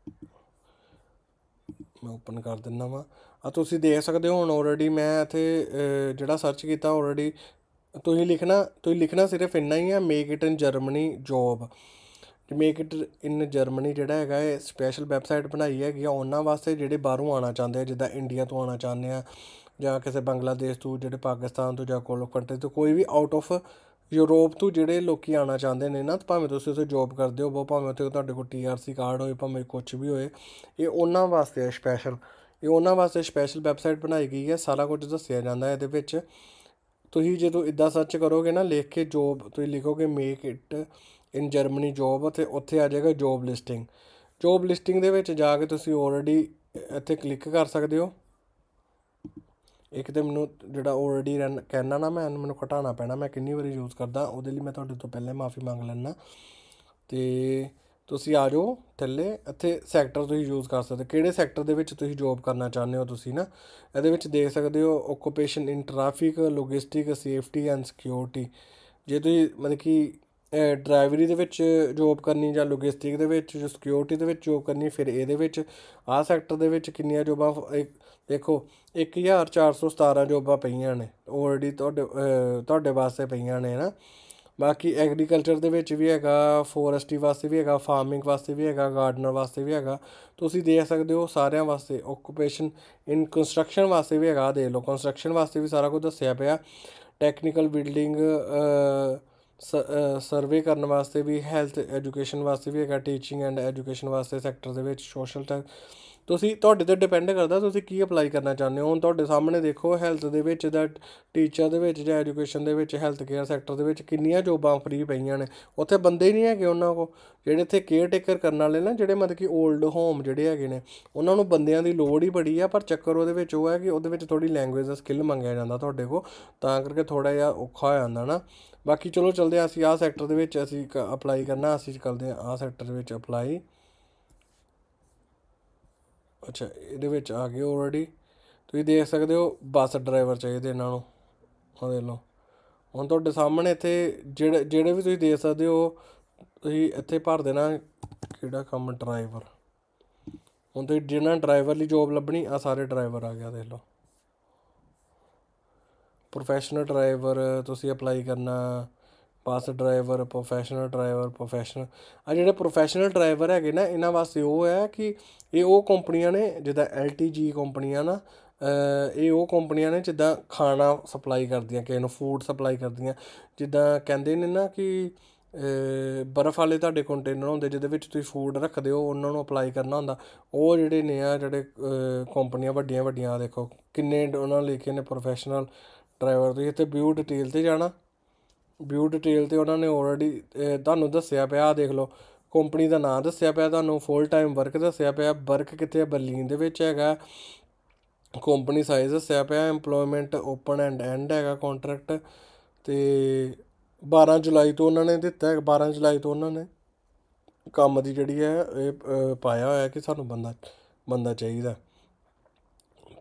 ਮੈਂ ਓਪਨ ਕਰ ਦਿੰਦਾ ਵਾ। ਆ ਤੁਸੀਂ ਦੇਖ ਸਕਦੇ ਹੋ ਹੁਣ ਆਲਰੇਡੀ ਮੈਂ ਇੱਥੇ ਜਿਹੜਾ ਸਰਚ ਕੀਤਾ ਆਲਰੇਡੀ ਤੁਸੀਂ ਲਿਖਣਾ ਸਿਰਫ ਇੰਨਾ ਹੀ ਆ, make it in Germany job. Make it in Germany ਜਿਹੜਾ ਹੈਗਾ ਇਹ ਸਪੈਸ਼ਲ ਵੈਬਸਾਈਟ ਬਣਾਈ ਹੈਗੀ ਆ ਉਹਨਾਂ ਵਾਸਤੇ ਜਿਹੜੇ ਬਾਹਰੋਂ ਆਉਣਾ ਚਾਹੁੰਦੇ ਆ, ਜਿੱਦਾਂ ਇੰਡੀਆ ਤੋਂ ਆਉਣਾ ਚਾਹੁੰਦੇ ਆ ਜਾਂ ਕਿਸੇ ਬੰਗਲਾਦੇਸ਼ ਤੋਂ, ਜਿਹੜੇ ਪਾਕਿਸਤਾਨ ਤੋਂ ਜਾਂ ਕੋਲ ਕੰਟਰੀ ਤੋਂ, ਕੋਈ ਵੀ ਆਊਟ ਆਫ ਯੂਰੋਪ ਤੋਂ ਜਿਹੜੇ ਲੋਕ ਆਉਣਾ ਚਾਹੁੰਦੇ ਨੇ ਨਾ, ਭਾਵੇਂ ਤੁਸੀਂ ਉੱਥੇ ਜੋਬ ਕਰਦੇ ਹੋ, ਭਾਵੇਂ ਉੱਥੇ ਤੁਹਾਡੇ ਕੋਲ TRC ਕਾਰਡ ਹੋਏ, ਭਾਵੇਂ ਕੁਛ ਵੀ ਹੋਏ, ਇਹ ਉਹਨਾਂ ਵਾਸਤੇ ਹੈ ਸਪੈਸ਼ਲ। ਇਹ ਉਹਨਾਂ ਵਾਸਤੇ ਸਪੈਸ਼ਲ ਵੈਬਸਾਈਟ ਬਣਾਈ ਗਈ ਹੈ, ਸਾਰਾ ਕੁਝ ਦੱਸਿਆ ਜਾਂਦਾ ਇਹਦੇ ਵਿੱਚ। ਤੁਸੀਂ ਜਦੋਂ ਇੱਦਾਂ ਸਰਚ ਕਰੋਗੇ ਨਾ ਲਿਖ ਕੇ ਜੋਬ, ਤੁਸੀਂ ਲਿਖੋਗੇ make it in Germany job ਅਤੇ ਉੱਥੇ ਆ ਜਾਏਗਾ ਜੋਬ ਲਿਸਟਿੰਗ। ਜੋਬ ਲਿਸਟਿੰਗ ਦੇ ਵਿੱਚ ਜਾ ਕੇ ਤੁਸੀਂ ਆਲਰੇਡੀ ਇੱਥੇ ਕਲਿੱਕ ਕਰ ਸਕਦੇ ਹੋ। ਇੱਕ ਤਾਂ ਮੈਨੂੰ ਜਿਹੜਾ ਆਲਰੇਡੀ ਕਹਿਣਾ ਨਾ ਮੈਨੂੰ ਘਟਾਉਣਾ ਪੈਣਾ, ਮੈਂ ਕਿੰਨੀ ਵਾਰੀ ਯੂਜ਼ ਕਰਦਾ, ਉਹਦੇ ਲਈ ਮੈਂ ਤੁਹਾਡੇ ਤੋਂ ਪਹਿਲਾਂ ਮਾਫੀ ਮੰਗ ਲੈਂਦਾ। ਅਤੇ ਤੁਸੀਂ ਆ ਜਾਓ ਥੱਲੇ, ਇੱਥੇ ਸੈਕਟਰ ਤੁਸੀਂ ਯੂਜ਼ ਕਰ ਸਕਦੇ, ਕਿਹੜੇ ਸੈਕਟਰ ਦੇ ਵਿੱਚ ਤੁਸੀਂ ਜੋਬ ਕਰਨਾ ਚਾਹੁੰਦੇ ਹੋ ਤੁਸੀਂ ਨਾ। ਇਹਦੇ ਵਿੱਚ ਦੇਖ ਸਕਦੇ ਹੋ occupation in traffic, logistic, safety and security. ਜੇ ਤੁਸੀਂ ਮਤਲਬ ਕਿ ਡਰਾਈਵਰੀ ਦੇ ਵਿੱਚ ਜੋਬ ਕਰਨੀ ਜਾਂ ਲੋਜਿਸਟਿਕ ਦੇ ਵਿੱਚ, ਸਿਕਿਉਰਿਟੀ ਦੇ ਵਿੱਚ ਜੋਬ ਕਰਨੀ, ਫਿਰ ਇਹਦੇ ਵਿੱਚ ਆਹ ਸੈਕਟਰ ਦੇ ਵਿੱਚ ਕਿੰਨੀਆਂ ਜੋਬਾਂ ਦੇਖੋ 1417 ਜੋਬਾਂ ਪਈਆਂ ਨੇ ਆਲਰੇਡੀ ਤੁਹਾਡੇ ਵਾਸਤੇ ਪਈਆਂ ਨੇ ਨਾ। ਬਾਕੀ ਐਗਰੀਕਲਚਰ ਦੇ ਵਿੱਚ ਵੀ ਹੈਗਾ, ਫੋਰੈਸਟਰੀ ਵਾਸਤੇ ਵੀ ਹੈਗਾ, ਫਾਰਮਿੰਗ ਵਾਸਤੇ ਵੀ ਹੈਗਾ, ਗਾਰਡਨਰ ਵਾਸਤੇ ਵੀ ਹੈਗਾ, ਤੁਸੀਂ ਦੇਖ ਸਕਦੇ ਹੋ ਸਾਰਿਆਂ ਵਾਸਤੇ। ਓਕੂਪੇਸ਼ਨ ਇਨ ਕੰਸਟਰਕਸ਼ਨ ਵਾਸਤੇ ਵੀ ਹੈਗਾ, ਦੇਖ ਲਓ ਕੰਸਟਰਕਸ਼ਨ ਵਾਸਤੇ ਵੀ ਸਾਰਾ ਕੁਝ ਦੱਸਿਆ ਪਿਆ। ਟੈਕਨੀਕਲ ਬਿਲਡਿੰਗ ਸਰਵੇ ਕਰਨ ਵਾਸਤੇ ਵੀ, ਹੈਲਥ ਐਜੂਕੇਸ਼ਨ ਵਾਸਤੇ ਵੀ ਹੈਗਾ, ਟੀਚਿੰਗ ਐਂਡ ਐਜੂਕੇਸ਼ਨ ਵਾਸਤੇ ਸੈਕਟਰ ਦੇ ਵਿੱਚ, ਸੋਸ਼ਲ ਤੁਸੀਂ ਤੁਹਾਡੇ 'ਤੇ ਡਿਪੈਂਡ ਕਰਦਾ ਤੁਸੀਂ ਕੀ ਅਪਲਾਈ ਕਰਨਾ ਚਾਹੁੰਦੇ ਹੋ। ਹੁਣ ਤੁਹਾਡੇ ਸਾਹਮਣੇ ਦੇਖੋ ਹੈਲਥ ਦੇ ਵਿੱਚ ਜਾਂ ਟੀਚਰ ਦੇ ਵਿੱਚ ਜਾਂ ਐਜੂਕੇਸ਼ਨ ਦੇ ਵਿੱਚ, ਹੈਲਥ ਕੇਅਰ ਸੈਕਟਰ ਦੇ ਵਿੱਚ ਕਿੰਨੀਆਂ ਜੋਬਾਂ ਫਰੀ ਪਈਆਂ ਨੇ। ਉੱਥੇ ਬੰਦੇ ਹੀ ਨਹੀਂ ਹੈਗੇ ਉਹਨਾਂ ਕੋਲ, ਜਿਹੜੇ ਇੱਥੇ ਕੇਅਰ ਟੇਕਰ ਕਰਨ ਵਾਲੇ ਨਾ, ਜਿਹੜੇ ਮਤਲਬ ਕਿ ਓਲਡ ਹੋਮ ਜਿਹੜੇ ਹੈਗੇ ਨੇ, ਉਹਨਾਂ ਨੂੰ ਬੰਦਿਆਂ ਦੀ ਲੋੜ ਹੀ ਬੜੀ ਆ। ਪਰ ਚੱਕਰ ਉਹਦੇ ਵਿੱਚ ਉਹ ਹੈ ਕਿ ਉਹਦੇ ਵਿੱਚ ਥੋੜ੍ਹੀ ਲੈਂਗੁਏਜ ਦਾ ਸਕਿੱਲ ਮੰਗਿਆ ਜਾਂਦਾ ਤੁਹਾਡੇ ਕੋਲ, ਤਾਂ ਕਰਕੇ ਥੋੜ੍ਹਾ ਜਿਹਾ ਔਖਾ ਹੋ ਜਾਂਦਾ ਨਾ। ਬਾਕੀ ਚਲੋ ਚੱਲਦੇ ਹਾਂ, ਅਸੀਂ ਆਹ ਸੈਕਟਰ ਦੇ ਵਿੱਚ ਅਸੀਂ ਅਪਲਾਈ ਕਰਨਾ, ਅਸੀਂ ਕਰਦੇ ਹਾਂ ਆਹ ਸੈਕਟਰ ਦੇ ਵਿੱਚ ਅਪਲਾਈ। ਅੱਛਾ ਇਹਦੇ ਵਿੱਚ ਆ ਗਏ ਆਲਰੇਡੀ, ਤੁਸੀਂ ਦੇਖ ਸਕਦੇ ਹੋ ਬੱਸ ਡਰਾਈਵਰ ਚਾਹੀਦੇ ਇਹਨਾਂ ਨੂੰ, ਉਹ ਦੇਖ ਲਓ। ਹੁਣ ਤੁਹਾਡੇ ਸਾਹਮਣੇ ਇੱਥੇ ਜਿਹੜੇ ਵੀ ਤੁਸੀਂ ਦੇਖ ਸਕਦੇ ਹੋ, ਤੁਸੀਂ ਇੱਥੇ ਭਰ ਦੇਣਾ ਕਿਹੜਾ ਕੰਮ ਡਰਾਈਵਰ। ਹੁਣ ਤੁਸੀਂ ਜਿਹਨਾਂ ਡਰਾਈਵਰ ਲਈ ਜੋਬ ਲੱਭਣੀ, ਆ ਸਾਰੇ ਡਰਾਈਵਰ ਆ ਗਿਆ ਦੇਖ ਲਓ। ਪ੍ਰੋਫੈਸ਼ਨਲ ਡਰਾਈਵਰ ਤੁਸੀਂ ਅਪਲਾਈ ਕਰਨਾ, ਬੱਸ ਡਰਾਈਵਰ, ਪ੍ਰੋਫੈਸ਼ਨਲ ਆ ਜਿਹੜੇ ਪ੍ਰੋਫੈਸ਼ਨਲ ਡਰਾਈਵਰ ਹੈਗੇ ਨਾ, ਇਹਨਾਂ ਵਾਸਤੇ ਉਹ ਹੈ ਕਿ ਇਹ ਉਹ ਕੰਪਨੀਆਂ ਨੇ ਜਿੱਦਾਂ LTG ਕੰਪਨੀਆਂ ਨਾ, ਇਹ ਉਹ ਕੰਪਨੀਆਂ ਨੇ ਜਿੱਦਾਂ ਖਾਣਾ ਸਪਲਾਈ ਕਰਦੀਆਂ, ਕਿਸੇ ਨੂੰ ਫੂਡ ਸਪਲਾਈ ਕਰਦੀਆਂ। ਜਿੱਦਾਂ ਕਹਿੰਦੇ ਨੇ ਨਾ ਕਿ ਬਰਫ਼ ਵਾਲੇ ਤੁਹਾਡੇ ਕੰਟੇਨਰ ਹੁੰਦੇ ਜਿਹਦੇ ਵਿੱਚ ਤੁਸੀਂ ਫੂਡ ਰੱਖਦੇ ਹੋ, ਉਹਨਾਂ ਨੂੰ ਅਪਲਾਈ ਕਰਨਾ ਹੁੰਦਾ। ਉਹ ਜਿਹੜੇ ਨੇ ਆ ਜਿਹੜੇ ਕੰਪਨੀਆਂ ਵੱਡੀਆਂ ਵੱਡੀਆਂ, ਦੇਖੋ ਕਿੰਨੇ ਉਹਨਾਂ ਲਿਖੇ ਨੇ ਪ੍ਰੋਫੈਸ਼ਨਲ ਡਰਾਈਵਰ। ਤੁਸੀਂ ਇੱਥੇ ਵਿਊ ਡਿਟੇਲ 'ਤੇ ਜਾਣਾ, ਵਿਊ ਡਿਟੇਲ 'ਤੇ ਉਹਨਾਂ ਨੇ ਆਲਰੇਡੀ ਤੁਹਾਨੂੰ ਦੱਸਿਆ ਪਿਆ, ਆਹ ਦੇਖ ਲਓ ਕੰਪਨੀ ਦਾ ਨਾਂ ਦੱਸਿਆ ਪਿਆ ਤੁਹਾਨੂੰ, ਫੁੱਲ ਟਾਈਮ ਵਰਕ ਦੱਸਿਆ ਪਿਆ, ਵਰਕ ਕਿੱਥੇ ਬਰਲਿਨ ਦੇ ਵਿੱਚ ਹੈਗਾ, ਕੰਪਨੀ ਸਾਈਜ਼ ਦੱਸਿਆ ਪਿਆ, ਇੰਪਲੋਇਮੈਂਟ ਓਪਨ ਐਂਡ ਹੈਗਾ ਕੰਟਰੈਕਟ। ਅਤੇ 12 ਜੁਲਾਈ ਤੋਂ ਉਹਨਾਂ ਨੇ ਦਿੱਤਾ ਹੈ, 12 ਜੁਲਾਈ ਤੋਂ ਉਹਨਾਂ ਨੇ ਕੰਮ ਦੀ ਜਿਹੜੀ ਹੈ ਇਹ ਪਾਇਆ ਹੋਇਆ ਕਿ ਸਾਨੂੰ ਬੰਦਾ ਚਾਹੀਦਾ।